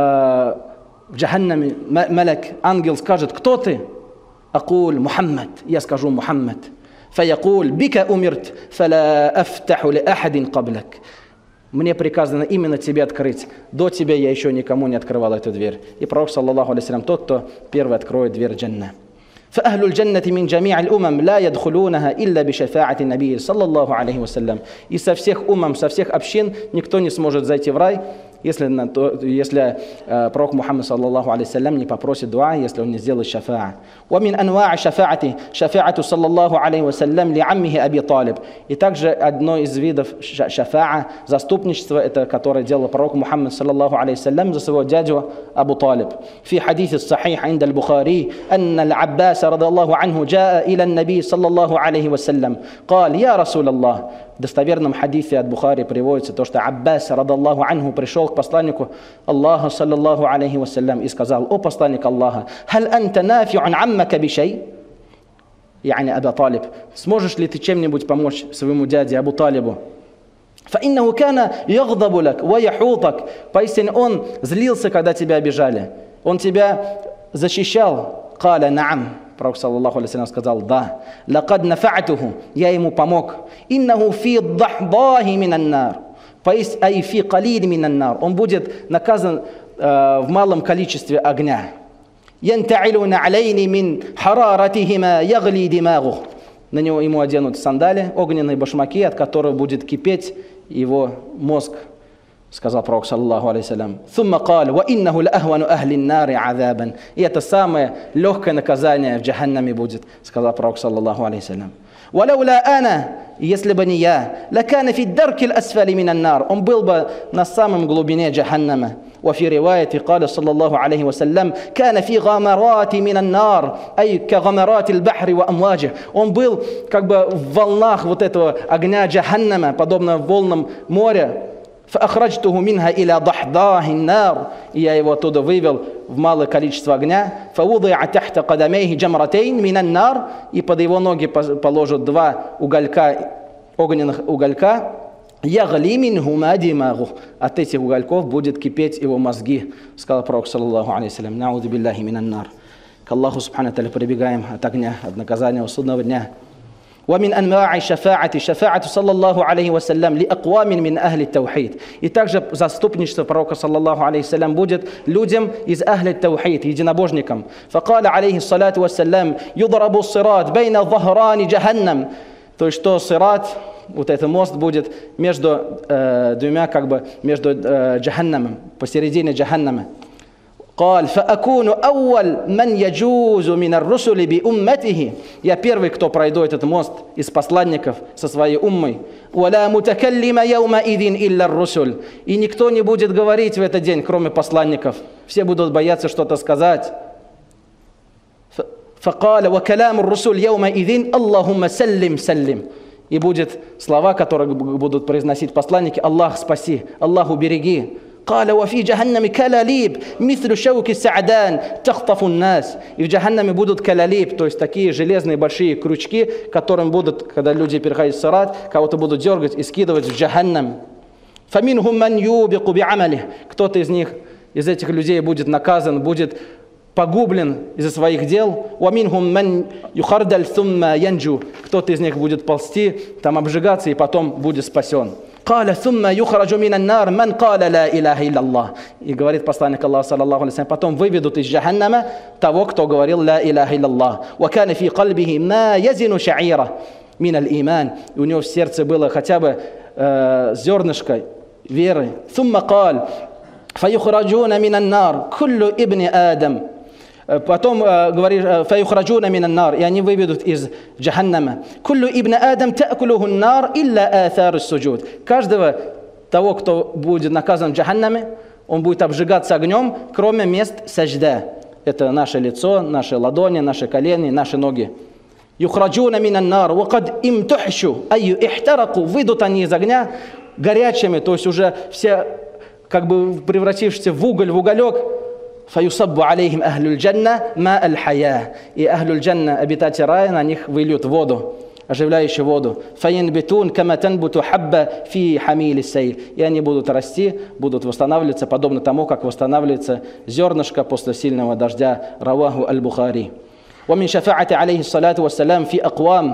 в джаханнаме, мелек, ангел скажет: кто ты? أقول محمد. Я скажу: Мухаммад. فيقول بك أمرت فلا أفتح لأحد قبلك. Мне приказано именно тебе открыть. До тебя я еще никому не открывал эту дверь. И пророк саллаллаху алейхи вассалям тот, кто первый откроет дверь джанна. فأهل الجنة من جميع الأمم لا يدخلونها إلا بشفاعة النبي صلى الله عليه وسلم. И со всех умам, со всех общин никто не сможет зайти в рай, если, если э, пророк Мухаммад саллаллаху алейхи вассалям не попросит дуа, если он не сделает шафаа. ومن أنواع شفاعته شفاعة صلى الله عليه وسلم لعمه أبي طالب. И также одно из видов шафаа, заступничества, это которое делал пророк Мухаммад саллаллаху алейхи вассалям за своего дядю Абу Талиб. في حديث الصحيح عند البخاري أن العباس رضي الله عنه جاء إلى النبي صلى الله عليه وسلم قال يا رسول الله. В достоверном хадисе от Бухари приводится то, что Аббас радаллаху анху пришел к посланнику Аллаха саллаллаху алейхи вассалям и сказал: о посланник Аллаха, «Халь анта нафи'ун аммака бишей?» яни Абу Талиб, сможешь ли ты чем-нибудь помочь своему дяде Абу Талибу? فإنه كان يغضب لك ويحوطك. Поистине он злился, когда тебя обижали. Он тебя защищал. قال نعم. Пророк саллаллаху алейхи вассалям сказал: да. لقد نفعته. Я ему помог. إنه في الضحضاء من النار. أي في قليل من النار. Он будет наказан э, в малом количестве огня. ينتعلون عليني من حرارتهما يغلي دماغه. На него ему оденут сандали, огненные башмаки, от которых будет кипеть его мозг. Сказал пророк саллаллаху алейхи вассалям: ثم قال وإنه لأهون أهل النار عذابا. И это самое легкое наказание в джаханнаме будет, сказал пророк саллаллаху алейхи вассалям. ولولا أنا, если бы не я, لكان في الدرك الأسفل من النار. Он был бы на самом глубине джаханнама. وفي رواية قال صلى الله عليه وسلم كان في غمرات من النار, أي كغمرات البحر وأمواجه. Он был как бы в волнах вот этого огня джаханнама, подобно волнам моря. فأخرجته منها إلى ضحضاء النار. И я его оттуда вывел в малое количество огня. فوضع تحت قدميه جمرتين من النار. И под его ноги положат два уголька, огненных уголька. يغلي منهما دماغه. От этих угольков будет кипеть его мозги, сказал пророк саллаллаху алейхи вассалям. наузу биллахи минан нар. К Аллаху субхану тааля прибегаем от огня, от наказания судного дня. ومن أنواع الشفاعة شفاعة صلى الله عليه وسلم لأقوام من أهل التوحيد. И также заступничество пророка саллаллаху алейхи вассалям будет людям из ахли таухид, единобожникам. فقال عليه الصلاة والسلام يضرب الصراط بين ظهران جهنم. То есть что сират, вот этот мост будет между э, двумя, как бы между э, джаханнамом, посередине джаханнама. قال فأكون أول من يجوز من الرسل بأمته. Я первый, кто пройдет этот мост из посланников со своей уммой. ولا متكلم يومئذ إلا الرسل. И никто не будет говорить в этот день, кроме посланников. Все будут бояться что-то сказать. فقال وكلام الرسل يومئذ اللهم سلم سلم. И будет слова, которые будут произносить посланники: Аллах спаси, Аллах убереги. قال وفي جهنم كلاليب مثل شوك السعدان تخطف الناس. И в джаханнаме будут калалиб, то есть такие железные большие крючки, которым будут, когда люди переходят в сират, кого-то будут дергать и скидывать в джаханнам. فمنهم من يوبق بعمله. Кто-то из них, из этих людей будет наказан, будет погублен из-за своих дел. ومنهم من يخردل ثم ينجو. Кто-то из них будет ползти, там обжигаться и потом будет спасен. قال ثم يخرج من النار من قال لا إله إلا الله. И говорит посланник Аллаха, саллаллаху алейхи ва саллям, потом выведут из джаханнама того, кто говорил لا إله إلا الله. وكان في قلبه ما يزن شعيرة من الإيمان. И у него в сердце было хотя бы э, зернышко веры. ثم قال فيخرجون من النار كل ابن آدم. Потом э, говорит فيخرجون من النار, и они выведут из джаханнама. كل ابن آدم تأكله النار إلا آثار السجود. Каждого того, кто будет наказан в джаханнаме, он будет обжигаться огнем, кроме мест сажда. Это наше лицо, наши ладони, наши колени, наши ноги. يخرجون من النار وقد امتحشوا أي احترقوا. Выйдут они из огня горячими, то есть уже все как бы превратившиеся в уголь, в уголек. فيصب عليهم أهل الجنة ماء الحياة. И أهل الجنة, обитатели рая, на них выльют воду, оживляющую воду. فينبتون كما تنبت حبة في حميل السيل. И они будут расти, будут восстанавливаться, подобно тому, как восстанавливается зернышко после сильного дождя. رواه البخاري. ومن شفاعة عليه الصلاة والسلام في أقوام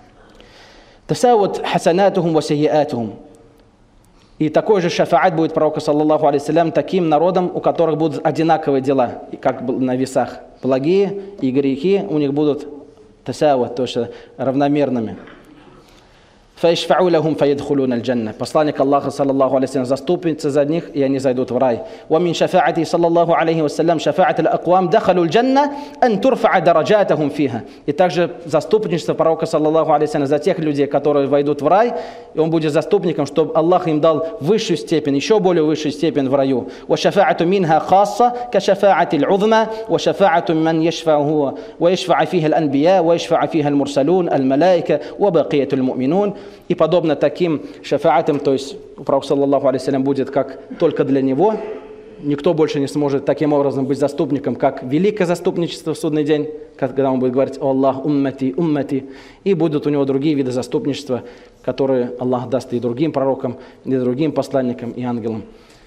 تساوت حسناتهم وسيئاتهم. И такой же шафаат будет пророка, саллаллаху алейхи ва саллям, таким народам, у которых будут одинаковые дела, как на весах. Благие и грехи у них будут тасауат, то есть равномерными. فَيَشْفَعُوا لَهُمْ فَيَدْخُلُونَ الْجَنَّةِ. Посланник Аллаха, саллаллаху алейхи ва саллям, заступится за них, и они зайдут в рай. وَمِنْ شَفَاعَتِهِ саллаллаху алейхи ва саллям شَفَاعَةِ الْأَقْوَامِ دَخَلُوا الْجَنَّةِ أَنْ تُرْفَعَ دَرَجَاتَهُمْ فِيهَا. И также заступничество пророка, саллаллаху алейхи ва саллям, за тех людей, которые войдут в рай, и он будет заступником, чтобы Аллах им дал высшую степень, еще более высшую степень в раю. وَشَفَاعَةُ مِنْهَا خَاصَّةٌ كَشَفَاعَةِ الْعُظْمَى وَشَفَاعَةُ مَنْ يَشْفَعُهُ وَيَشْفَعَ فِيهَا الْأَنْبِيَاءُ وَيَشْفَعَ فِيهَا المرسلون الملائكة وبقية المؤمنون. И подобно таким шафаатам, то есть у пророка, саллаллаху алейхи ва саллям, будет как только для него, никто больше не сможет таким образом быть заступником, как великое заступничество в судный день, когда он будет говорить: «О Аллах, уммати, уммати», и будут у него другие виды заступничества, которые Аллах даст и другим пророкам, и другим посланникам, и ангелам.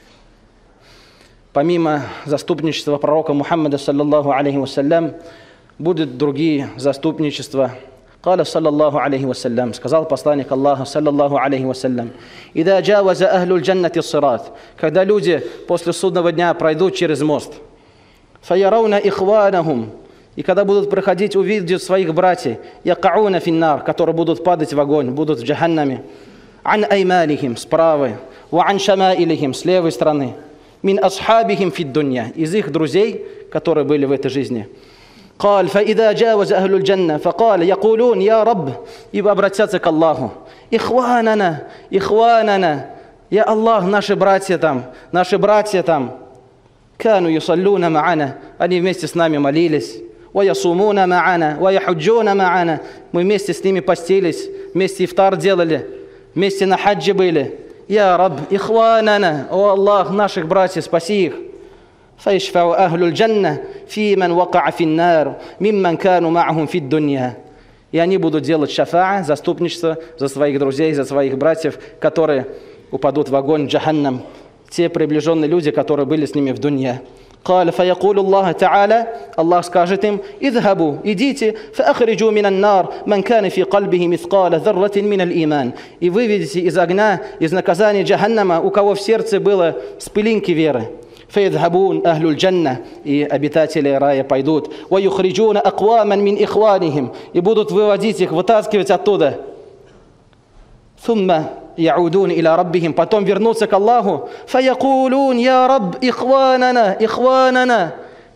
Помимо заступничества пророка Мухаммада, саллаллаху алейхи ва саллям, будут другие заступничества. قال صلى الله عليه وسلم, сказал посланник Аллаха, саллаллаху алейхи ва саллям: «Ида джаваза ахлюль джаннати ссират». Когда люди после судного дня пройдут через мост. «Фаярауна ихванахум». И когда будут проходить, увидят своих братьев. «Якауна финнар», которые будут падать в огонь, будут в джаханнаме. «Ан аймалихим», с правой. «Ва ан шамаилихим», с левой стороны. «Мин асхабихим фид дунья», из их друзей, которые были в этой жизни. قال فإذا جاوز أهل الجنة فقال يقولون يا رب. Ибо обратятся к Аллаху: إخواننا إخواننا, يا Аллах, наши братья там, наши братья там. كانوا يصلون معنا, они вместе с нами молились. ويصومون معنا ويحجون معنا, мы вместе с ними постились, вместе ифтар делали, вместе на хаджи были. يا رب إخواننا, о Аллах, наших братьев, спаси их. فيشفع أهل الجنة في من وقع في النار ممن كانوا معهم في الدنيا. И они будут делать шафаа, заступничество за своих друзей, за своих братьев, которые упадут в огонь, джаханнам, те приближенные люди, которые были с ними в дунья. قال فيقول الله تعالى, Аллах скажет им: اذهبوا, идите, فأخرجوا من النار من كان في قلبه مثقال ذرة من الإيمان. И выведите из огня, из наказания джаханнама, у кого в сердце было с пылинки веры. فيذهبون أهل الجنة, и обитатели рая пойдут. ويخرجون أقواما من إخوانهم, и будут выводить их, вытаскивать оттуда. ثم يعودون إلى ربهم, потом вернутся к Аллаху. فيقولون يا رب إخواننا إخواننا,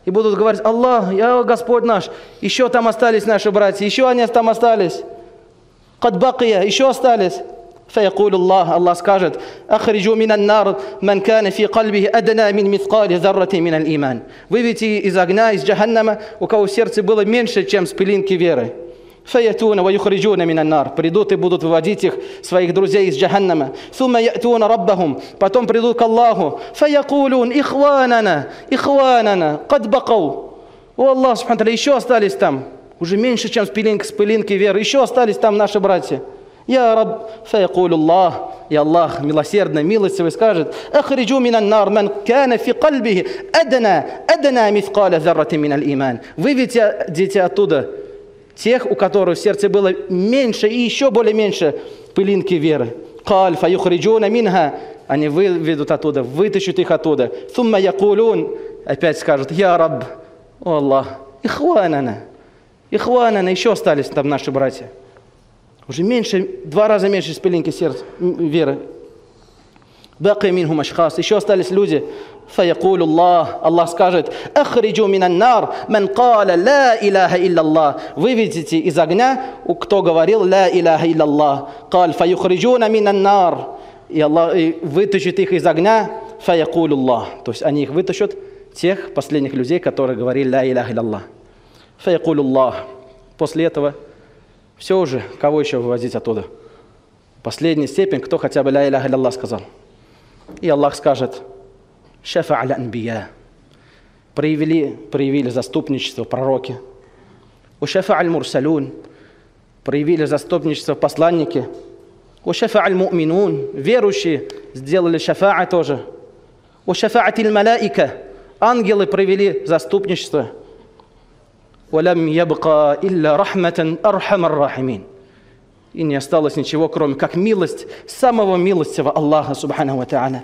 И будут говорить: Аллах, я Господь наш, еще там остались наши братья, еще они там остались. Кад бакия, еще остались. فيقول الله, Аллах скажет: أخرجوا من النار من كان في قلبه أدنى من مثقال ذرة من الإيمان. Выведите из огня, из джаханнама, у кого в сердце было меньше, чем с пылинки веры. فيأتون ويخرجون من النار. Придут и будут выводить их, своих друзей, из джаханнама. ثم يأتون ربهم. Потом придут к Аллаху. فيقولون إخواننا إخواننا قد بقوا. О Аллах, субхану ва тааля, еще остались там, уже меньше, чем с пылинки, с пылинки веры, еще остались там наши братья. Я Раб, фаякулю Аллах, и Аллах милосердный, милостивый скажет: Ахриджу минан нар ман кана фи кальбихи адна, адна мithqala зарратин миналь иман. Выведите оттуда тех, у которых в сердце было меньше и еще более меньше пылинки веры. Каль фаюхриджуна минха. Они выведут оттуда, вытащат их оттуда. Сумма якулун. Опять скажут: Я Раб, о Аллах, ихванана, ихванана, еще остались там наши братья. Уже меньше, два раза меньше с пылинки сердца, веры. Баки минхум ашхас. Еще остались люди. Фаякулю Аллах. Аллах скажет: Ахриджу минан нар ман каля ла иляха илля Аллах. Выведите из огня, у кто говорил ла иляха илля Аллах. Каль фаюхриджуна минан нар. И Аллах вытащит их из огня. Фаякулю Аллах. То есть они их вытащат, тех последних людей, которые говорили ла иляха илля Аллах. Фаякулю Аллах. После этого все уже, кого еще выводить оттуда? Последняя степень, кто хотя бы ля иляха илля Аллах сказал. И Аллах скажет: Шафа аля анбия. Проявили, проявили заступничество пророки. У шафа аль мурсалун. Проявили заступничество посланники. У шафа аль му'минун. Верующие сделали шафа'a тоже. У шафа'ати аль малаика. Ангелы проявили заступничество. «Валям ябка илля рахматан архамар рахимин». И не осталось ничего, кроме как милость самого милостивого Аллаха субханаху ва тааля.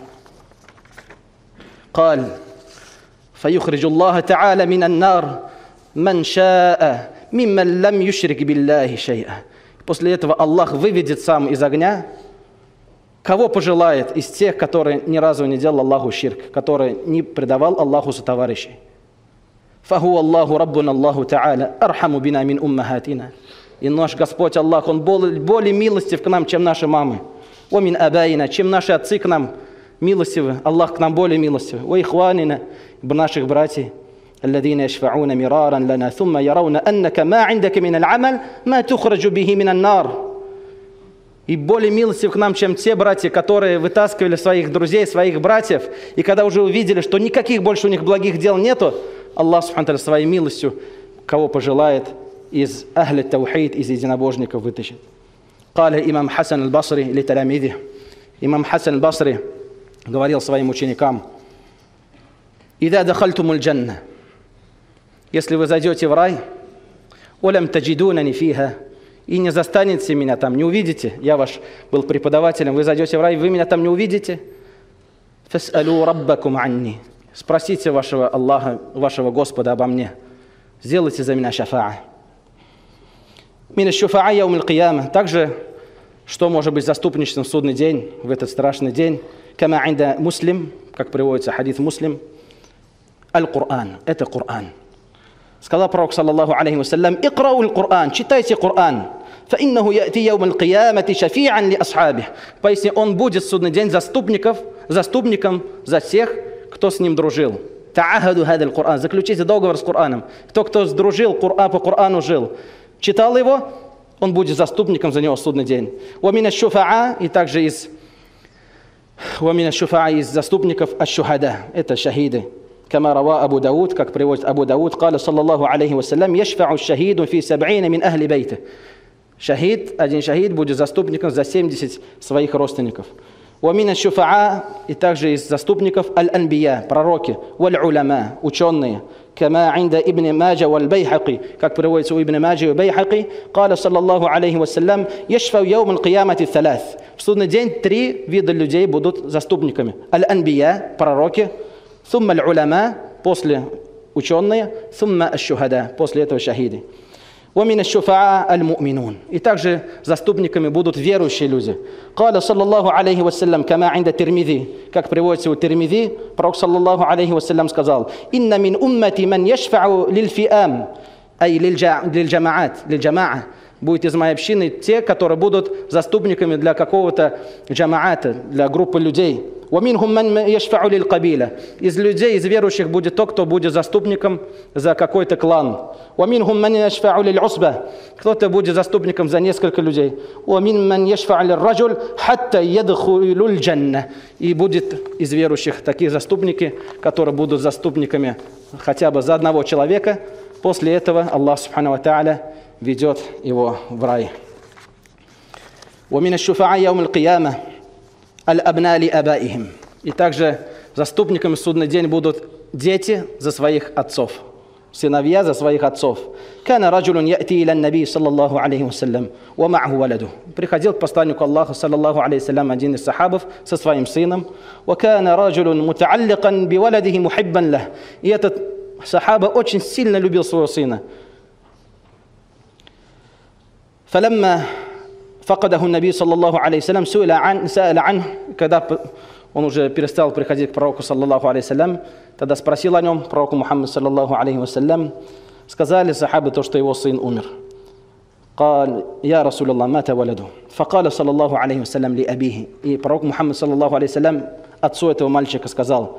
قال فيخرج الله تعالى من النار من شاء ممن لم يشرك بالله شيئا. После этого Аллах выведет сам из огня, кого пожелает, из тех, которые ни разу не делал Аллаху ширк, который не предавал Аллаху сотоварищей. فهو الله ربنا الله تعالى أرحم بنا من أمهاتنا. И наш Господь Аллах, Он более милостив к нам, чем наши мамы. ومن أبائنا, чем наши отцы к нам милостивы. Аллах к нам более милостив. وإخواننا, наших братьев. الذين يشفعون مرارا لنا ثم يرون أنك ما عندك من العمل ما تخرج به من النار. И более милостив к нам, чем те братья, которые вытаскивали своих друзей, своих братьев, и когда уже увидели, что никаких больше у них благих дел нету, Аллах субхану ва тааля своей милостью, кого пожелает, из ахли таухид, из единобожников вытащит. Каля имам Хасан аль-Басри ли талямиди. Имам Хасан аль-Басри говорил своим ученикам: «Ида дахальтумуль джанна». Если вы зайдете в рай, «Олям таджидунани фиха», и не застанете меня там, не увидите, я ваш был преподавателем, вы зайдете в рай, вы меня там не увидите, «Фас'алу раббакум анни». Спросите вашего Аллаха, вашего Господа обо мне. Сделайте за меня шафа'a. Мин аш-шуфа'a яум аль-кияма. Также, что может быть заступничеством в судный день, в этот страшный день. Кама инда муслим, как приводится хадис муслим. Аль-Кур'ан. Это Кур'ан. Сказал пророк, саллаллаху алейхи вассалям: «Икрау аль-Кур'ан». Читайте Кур'ан. فإنه يأتي يوم القيامة شفيعا لأصحابه. Поясни, он будет в судный день заступников, заступником за всех, кто с ним дружил. Та'ахаду хадаль Кур'ан. Заключите договор с Кур'аном. Кто, кто сдружил, Кур'ан, по Кур'ану жил, читал его, он будет заступником за него в судный день. Уамина шуфа'a, и также из уамина шуфа'a, из заступников аш-шухада. Это шахиды. Кама рава Абу Дауд, как приводит Абу Дауд, قال саллаллаху алейхи вассалям: «Яшфа'у шахиду фи саб'ина мин ахли бейти». Шахид, один шахид будет заступником за семьдесят своих родственников. Уамина шуфа'a, и также из заступников аль-анбия, пророки, валь-уляма, ученые. Кама инда ибн Маджа валь-Байхаки, как приводится у ибн Маджа и Байхаки, قال саллаллаху алейхи вассалям: «Яшфау яум аль-киямати талаth». В судный день три вида людей будут заступниками. Аль-анбия, пророки, ثم العلماء, после ученые, ثم الشهداء, после этого шахиды. ومن الشفعاء المؤمنون. И также заступниками будут верующие люди. قال صلى الله عليه وسلم كما عند الترمذي, как приводится у Тирмизи, пророк صلى الله عليه وسلم сказал: إن من أمتي من يشفع للفئام, أي للجماعات, للجماعة. Будет из моей общины те, которые будут заступниками для какого-то джамаата, для группы людей. ومنهم من يشفع للقبيلة. Из людей, из верующих будет тот, кто будет заступником за какой-то клан. ومنهم من يشفع للعصبة. Кто-то будет заступником за несколько людей. ومن من يشفع للرجل حتى يدخل الجنة. И будет из верующих такие заступники, которые будут заступниками хотя бы за одного человека. После этого Аллах Субхану ва Тааля ведет его в рай. ومن الشفعاء يوم القيامة الأبناء لآبائهم. И также заступниками в судный день будут дети за своих отцов, сыновья за своих отцов. كان رجل يأتي إلى النبي صلى الله عليه وسلم ومعه ولده. Приходил к посланнику Аллаха صلى الله عليه وسلم один из сахабов со своим сыном. وكان رجل متعلقا بولده محبا له. И этот сахаба очень сильно любил своего сына. فلما فقده النبي صلى الله عليه وسلم سئل عن سأل عنه, когда он уже перестал приходить к пророку саллаллаху алейхи вассалям, тогда спросил о нем пророку Мухаммаду саллаллаху алейхи вассалям. Сказали сахабы то, что его сын умер. قال يا رسول الله مات ولده فقال صلى الله عليه وسلم لأبيه. И пророк Мухаммад саллаллаху алейхи вассалям отцу этого мальчика сказал: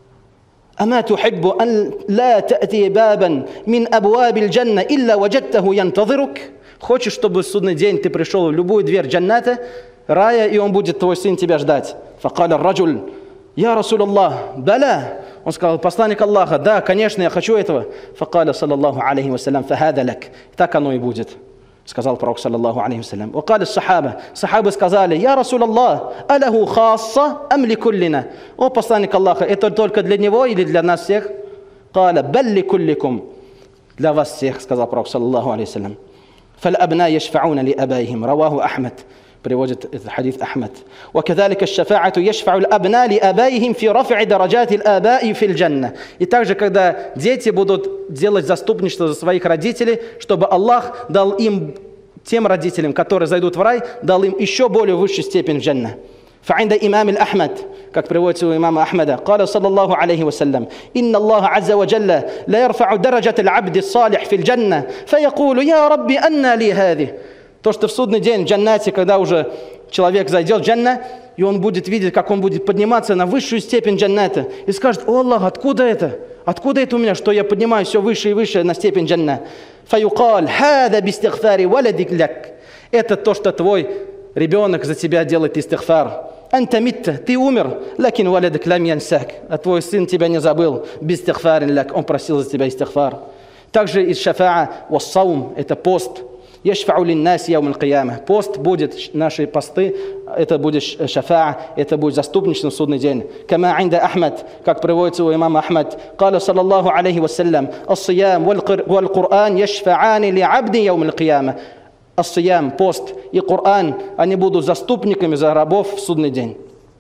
أما تحب أن لا تأتي بابا من أبواب الجنة إلا وجدته ينتظرك? Хочешь, чтобы в судный день ты пришел в любую дверь джанната, рая, и он будет, твой сын, тебя ждать? فقال الرجل يا رسول الله بلى. Он сказал: посланник Аллаха, да, конечно, я хочу этого. فقال صلى الله عليه وسلم فهذا لك. Так оно и будет, сказал пророк саллаллаху алейхи вассалям. وقال الصحابة. Сахабы сказали: يا رسول الله أله خاصة أم لكلنا? О посланник Аллаха, это только для него или для нас всех? قال بل لكلكم. Для вас всех, сказал пророк саллаллаху алейхи вассалям. فالأبناء يشفعون لأبائهم. رواه أحمد. Приводит этот хадис Ахмад. وكذلك الشفاعة يشفع الأبناء لآبائهم في رفع درجات الآباء في الجنة. И также, когда дети будут делать заступничество за своих родителей, чтобы Аллах дал им, тем родителям, которые зайдут в рай, дал им еще более высшую степень в джанна. فعند إمام الأحمد, как приводится у имама Ахмада, قال صلى الله عليه وسلم: إن الله عز وجل لا يرفع درجة العبد الصالح في الجنة فيقول يا ربي أنى لي هذه. То, что в судный день в джаннате, когда уже человек зайдет в джанна, и он будет видеть, как он будет подниматься на высшую степень джанната, и скажет: о Аллах, откуда это? Откуда это у меня, что я поднимаюсь все выше и выше на степень джанна? فيقال هذا باستغفار ولدك لك. Это то, что твой ребенок за тебя делает истигфар. أنت مت, ты умер, لكن ولدك لم ينساك, а твой сын тебя не забыл. باستغفار لك, он просил за тебя истигфар. Также из шафаа والصوم, это пост. يشفع للناس يوم القيامة. Пост будет, наши посты, это будет шафаа, это будет заступничество в судный день. كما عند أحمد, как приводится у имама Ахмад, قال صلى الله عليه وسلم: الصيام والقرآن يشفعان لعبد يوم القيامة. Ас-сиям, пост и Коран, они будут заступниками за рабов в судный день.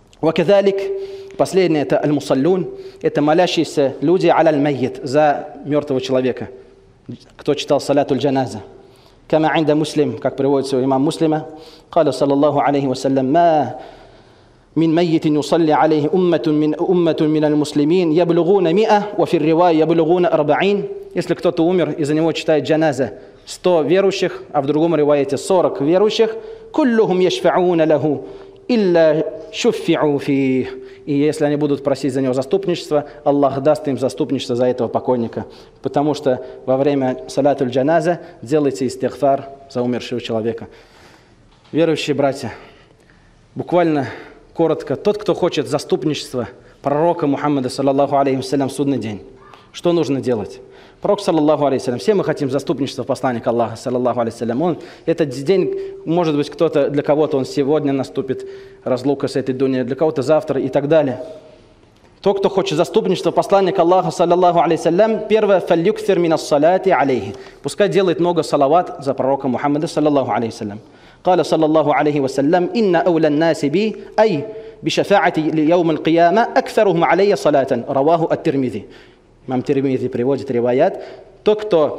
وكذلك, последнее, это аль-мусаллюн, это молящиеся люди аль-маййит, за мертвого человека. Кто читал салату аль-джаназа. كما عند مسلم, как приводится у имама Муслима, قال صلى الله عليه وسلم: ما من ميت يصلي عليه أمة من أمة من المسلمين يبلغون مئة وفي الرواية يبلغون أربعين. Если кто-то умер, и за него читает джаназа сто верующих, а в другом риваяте сорок верующих, كلهم يشفعون له إلا شفعوا فيه. И если они будут просить за него заступничество, Аллах даст им заступничество за этого покойника. Потому что во время салату аль-джаназа делайте истигфар за умершего человека. Верующие братья, буквально коротко, тот, кто хочет заступничества пророка Мухаммада саллаллаху алейхи вассалям в судный день, что нужно делать? Пророк саллаллаху алейхи вассалям, все мы хотим заступничества посланника Аллаха саллаллаху алейхи вассалям. Он, этот день, может быть, кто-то, для кого-то он сегодня наступит, разлука с этой дуньей, для кого-то завтра и так далее. Тот, кто хочет заступничества посланника Аллаха саллаллаху алейхи вассалям, первое, фалюксир минас салати алейхи. Пускай делает много салават за пророка Мухаммада саллаллаху алейхи вассалям. قال صلى الله عليه وسلم: إن أولى الناس بي أي بشفاعة يوم القيامة أكثرهم علي صلاة. رواه الترمذي. Имам Тирмизи приводит риваят. Тот, кто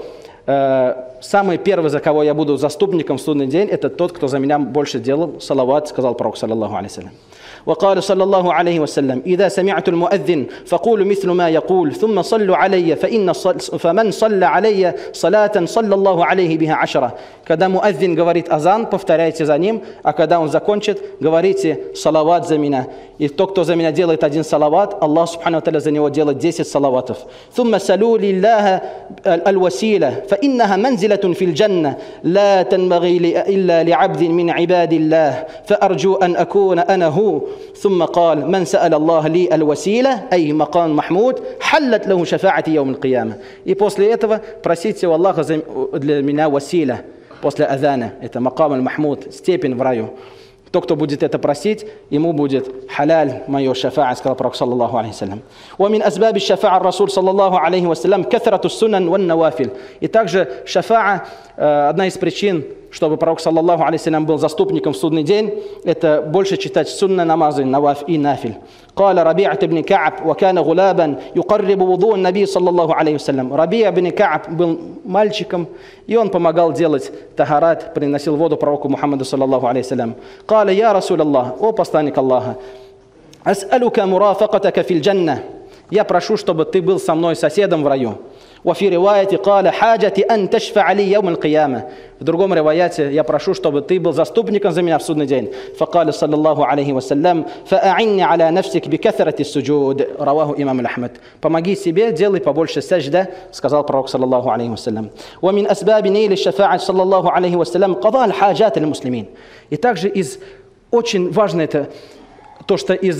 самый первый, за кого я буду заступником в судный день, это тот, кто за меня больше делал салават, сказал пророк, саллаллаху алейхи вассалям. وقال صلى الله عليه وسلم إذا سمعت المؤذن فقولوا مثل ما يقول ثم صلوا علي فإن فمن صلى علي صلاة صلى الله عليه بها عشرة. Когда муаззин говорит азан, повторяйте за ним, а когда он закончит, говорите салават за меня. И тот, кто за меня делает один салават, Аллах субхану ва тааля за него делает десять салаватов. ثم سلوا لله الوسيلة فإنها منزلة في الجنة لا تنبغي إلا لعبد من عباد الله فأرجو أن أكون أنا هو. ثم قال من سأل الله لي الوسيلة أي مقام محمود حلت له شفاعتي يوم القيامة. И после этого просите у Аллаха для меня василя. После азана, это макам аль-махмуд, степень в раю. Тот, кто будет это просить, ему будет халяль мое шафа'a, сказал пророк саллаллаху алейхи вассалям. ومن أسباب الشفاعة الرسول صلى الله عليه وسلم كثرة السنن والنوافل. И также шафа'a, одна из причин, чтобы пророк саллаллаху алейхи вассалям был заступником в судный день, это больше читать сунна намазы, наваф и нафиль. قال ربيعة بن كعب وكان غلابا يقرب وضوء النبي صلى الله عليه وسلم. Рабия бин Кааб был мальчиком, и он помогал делать тахарат, приносил воду пророку Мухаммаду саллаллаху алейхи вассалям. قال يا رسول الله, о посланник Аллаха, أسألك مرافقتك في الجنة. Я прошу, чтобы ты был со мной соседом в раю. وفي رواية قال حاجتي أن تشفع لي يوم القيامة. В другом риваяте я прошу, чтобы ты был заступником за меня в судный день. فقال صلى الله عليه وسلم فأعني على نفسك بكثرة السجود. رواه إمام أحمد. Помоги себе, делай побольше сажда, сказал пророк صلى الله عليه وسلم. ومن أسباب نيل الشفاعة صلى الله عليه وسلم قضاء الحاجات للمسلمين. И также из очень важно это то, что из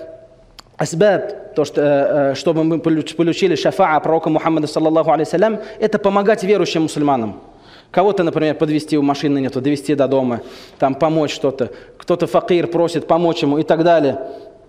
асбаб, то, что, чтобы мы получили шафа'a пророка Мухаммада саллаллаху алейхи вассалям, это помогать верующим мусульманам. Кого-то, например, подвести, у машины нету, довести до дома, там помочь что-то. Кто-то факир просит помочь ему и так далее.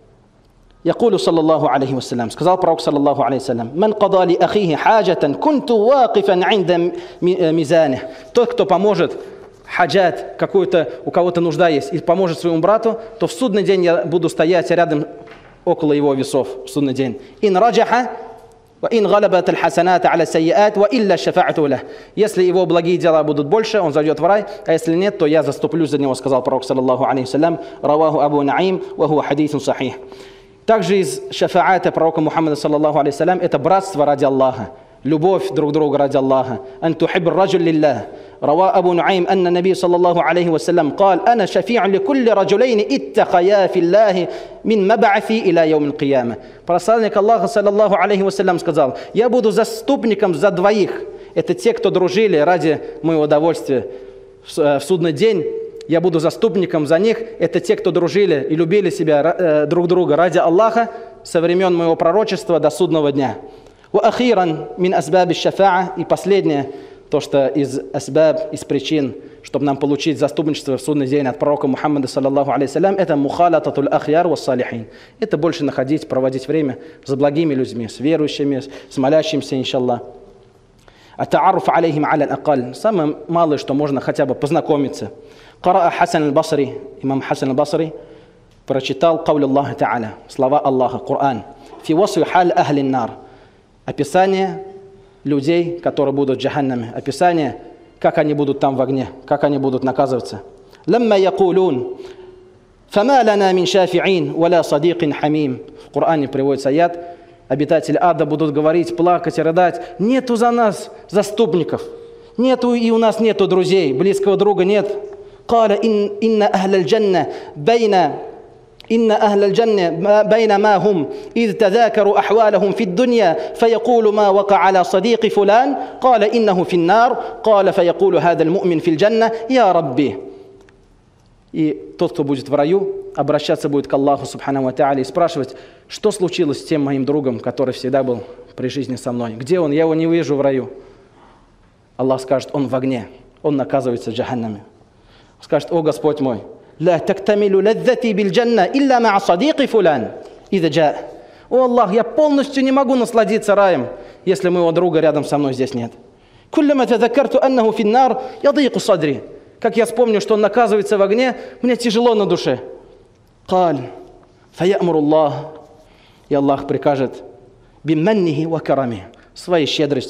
يقول صلى الله عليه وسلم, сказал пророк саллаллаху алейхи вассалям, من قضى لأخيه حاجة كنت واقفا عند ميزانه. Тот, кто поможет хаджат, какой-то, у кого-то нужда есть, и поможет своему брату, то в судный день я буду стоять рядом около его весов в судный день. Ин раджаха, ва ин галабат аль-хасанат аля сайяат, ва илля шафа'ату лах. Если его благие дела будут больше, он зайдет в рай, а если нет, то я заступлюсь за него, сказал пророк саллаллаху алейхи вассалям. Раваху Абу Наим, ва хуа хадисун сахих. Также из шафа'ата пророка Мухаммада саллаллаху алейхи вассалям это братство ради Аллаха, любовь друг к другу ради Аллаха. Ан тухибб раджуль лиллах. روى أبو نعيم أن النبي صلى الله عليه وسلم قال أنا شفيع لكل رجلين اتقيا في الله من مبعثي إلى يوم القيامة. Посланник Аллаха саллаллаху алейхи вассалям сказал: я буду заступником за двоих. Это те, кто дружили ради моего удовольствия в судный день. Я буду заступником за них. Это те, кто дружили и любили себя друг друга ради Аллаха со времен моего пророчества до судного дня. وأخيرا من أسباب الشفاعة. И последнее, то, что из асбаб, из причин, чтобы нам получить заступничество в судный день от пророка Мухаммада саллаллаху алейхи вассалям, это мухалататуль ахьяр ва салихин. Это больше находить, проводить время с благими людьми, с верующими, с молящимися, иншаллах. Атааруф алейхим аля акаль. Самое малое, что можно хотя бы познакомиться. Караа Хасан аль-Басри, имам Хасан аль-Басри, прочитал кауля Аллаха та'аля, слова Аллаха, Коран. Фи васфи халь ахли нар. Описание людей, которые будут в джаханнаме. Описание, как они будут там в огне, как они будут наказываться. «Ламма якулун, фама лана мин шафи'ин, валя садикин хамим». В Коране приводится аят, обитатели ада будут говорить, плакать и рыдать: нету за нас заступников, нету и у нас нету друзей, близкого друга нет. «Каля инна ахля джанна байна». إن أهل الجنة بينما هم إذ تذاكروا أحوالهم في الدنيا فيقول ما وقع على صديق فلان قال إنه في النار قال فيقول هذا المؤمن في الجنة يا ربي. И тот, кто будет в раю, обращаться будет к Аллаху субхану ва тааля и спрашивать, что случилось с тем моим другом, который всегда был при жизни со мной. Где он? Я его не вижу в раю. Аллах скажет: он в огне, он наказывается в джаханнаме. Скажет: о Господь мой, لا تكتمل لذتي بالجنة إلا مع صديق فلان إذا جاء. О Аллах, я полностью не могу насладиться раем, если моего друга рядом со мной здесь нет. كلما تذكرت أنه في النار يضيق صدري. Как я вспомню, что он наказывается в огне, мне тяжело на душе. قال فيأمر الله. И Аллах прикажет: بمنه وكرمه, своей щедростью,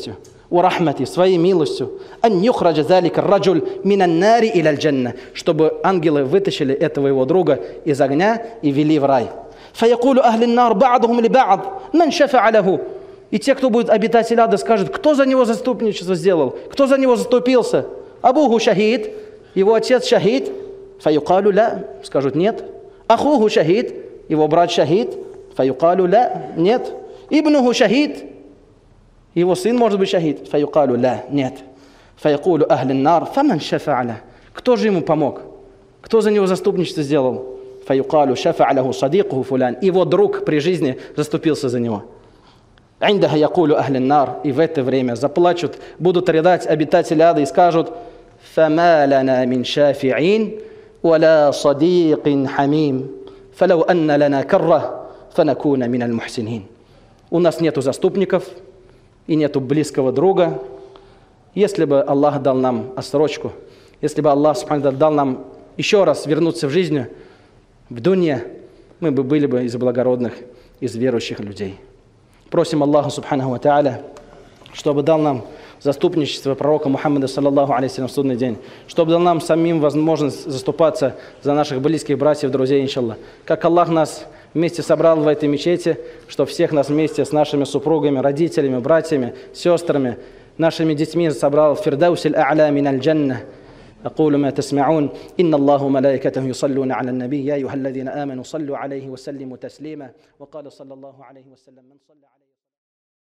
урахмати, своей милостью, ан юхраджа залика раджуль минан нари иля аль-джанна, чтобы ангелы вытащили этого его друга из огня и вели в рай. Фаякулю ахлин нар ба'духум ли ба'д, ман шафа'а лаху. И те, кто будет обитатель ада, скажут, кто за него заступничество сделал, кто за него заступился. Абуху шахид, его отец шахид. Фаюкалю ля, скажут нет. Ахуху шахид, его брат шахид. Фаюкалю ля, нет. Ибнуху шахид, его сын может быть шахид. Фаюкалю ля, нет. Фаякулю ахлин нар, фаман шафа'а ля. Кто же ему помог? Кто за него заступничество сделал? Фаюкалю шафа'а лаху садикуху фулян. Его друг при жизни заступился за него. Индаха якулю ахлин нар. И в это время заплачут, будут рыдать обитатели ада и скажут: фама лана мин шафи'ин, валя садикин хамим, фалау анна лана карра, фанакуна мин аль-мухсинин. У нас нету заступников и нету близкого друга. Если бы Аллах дал нам отсрочку, если бы Аллах субхану дал нам еще раз вернуться в жизнь, в дунья, мы бы были бы из благородных, из верующих людей. Просим Аллаха субханаху ва тааля, чтобы дал нам заступничество пророка Мухаммада саллаллаху алейхи ва саллям в судный день, чтобы дал нам самим возможность заступаться за наших близких братьев, друзей, иншаллах. Как Аллах нас вместе собрал в этой мечети, чтобы всех нас вместе с нашими супругами, родителями, братьями, сестрами, нашими детьми собрал в фирдауси аль-а'ля мин аль-джанна. أقول ما تسمعون إن الله وملائكته يصلون على النبي يا أيها الذين آمنوا صلوا عليه وسلموا تسليما وقال صلى الله عليه وسلم من صلى عليه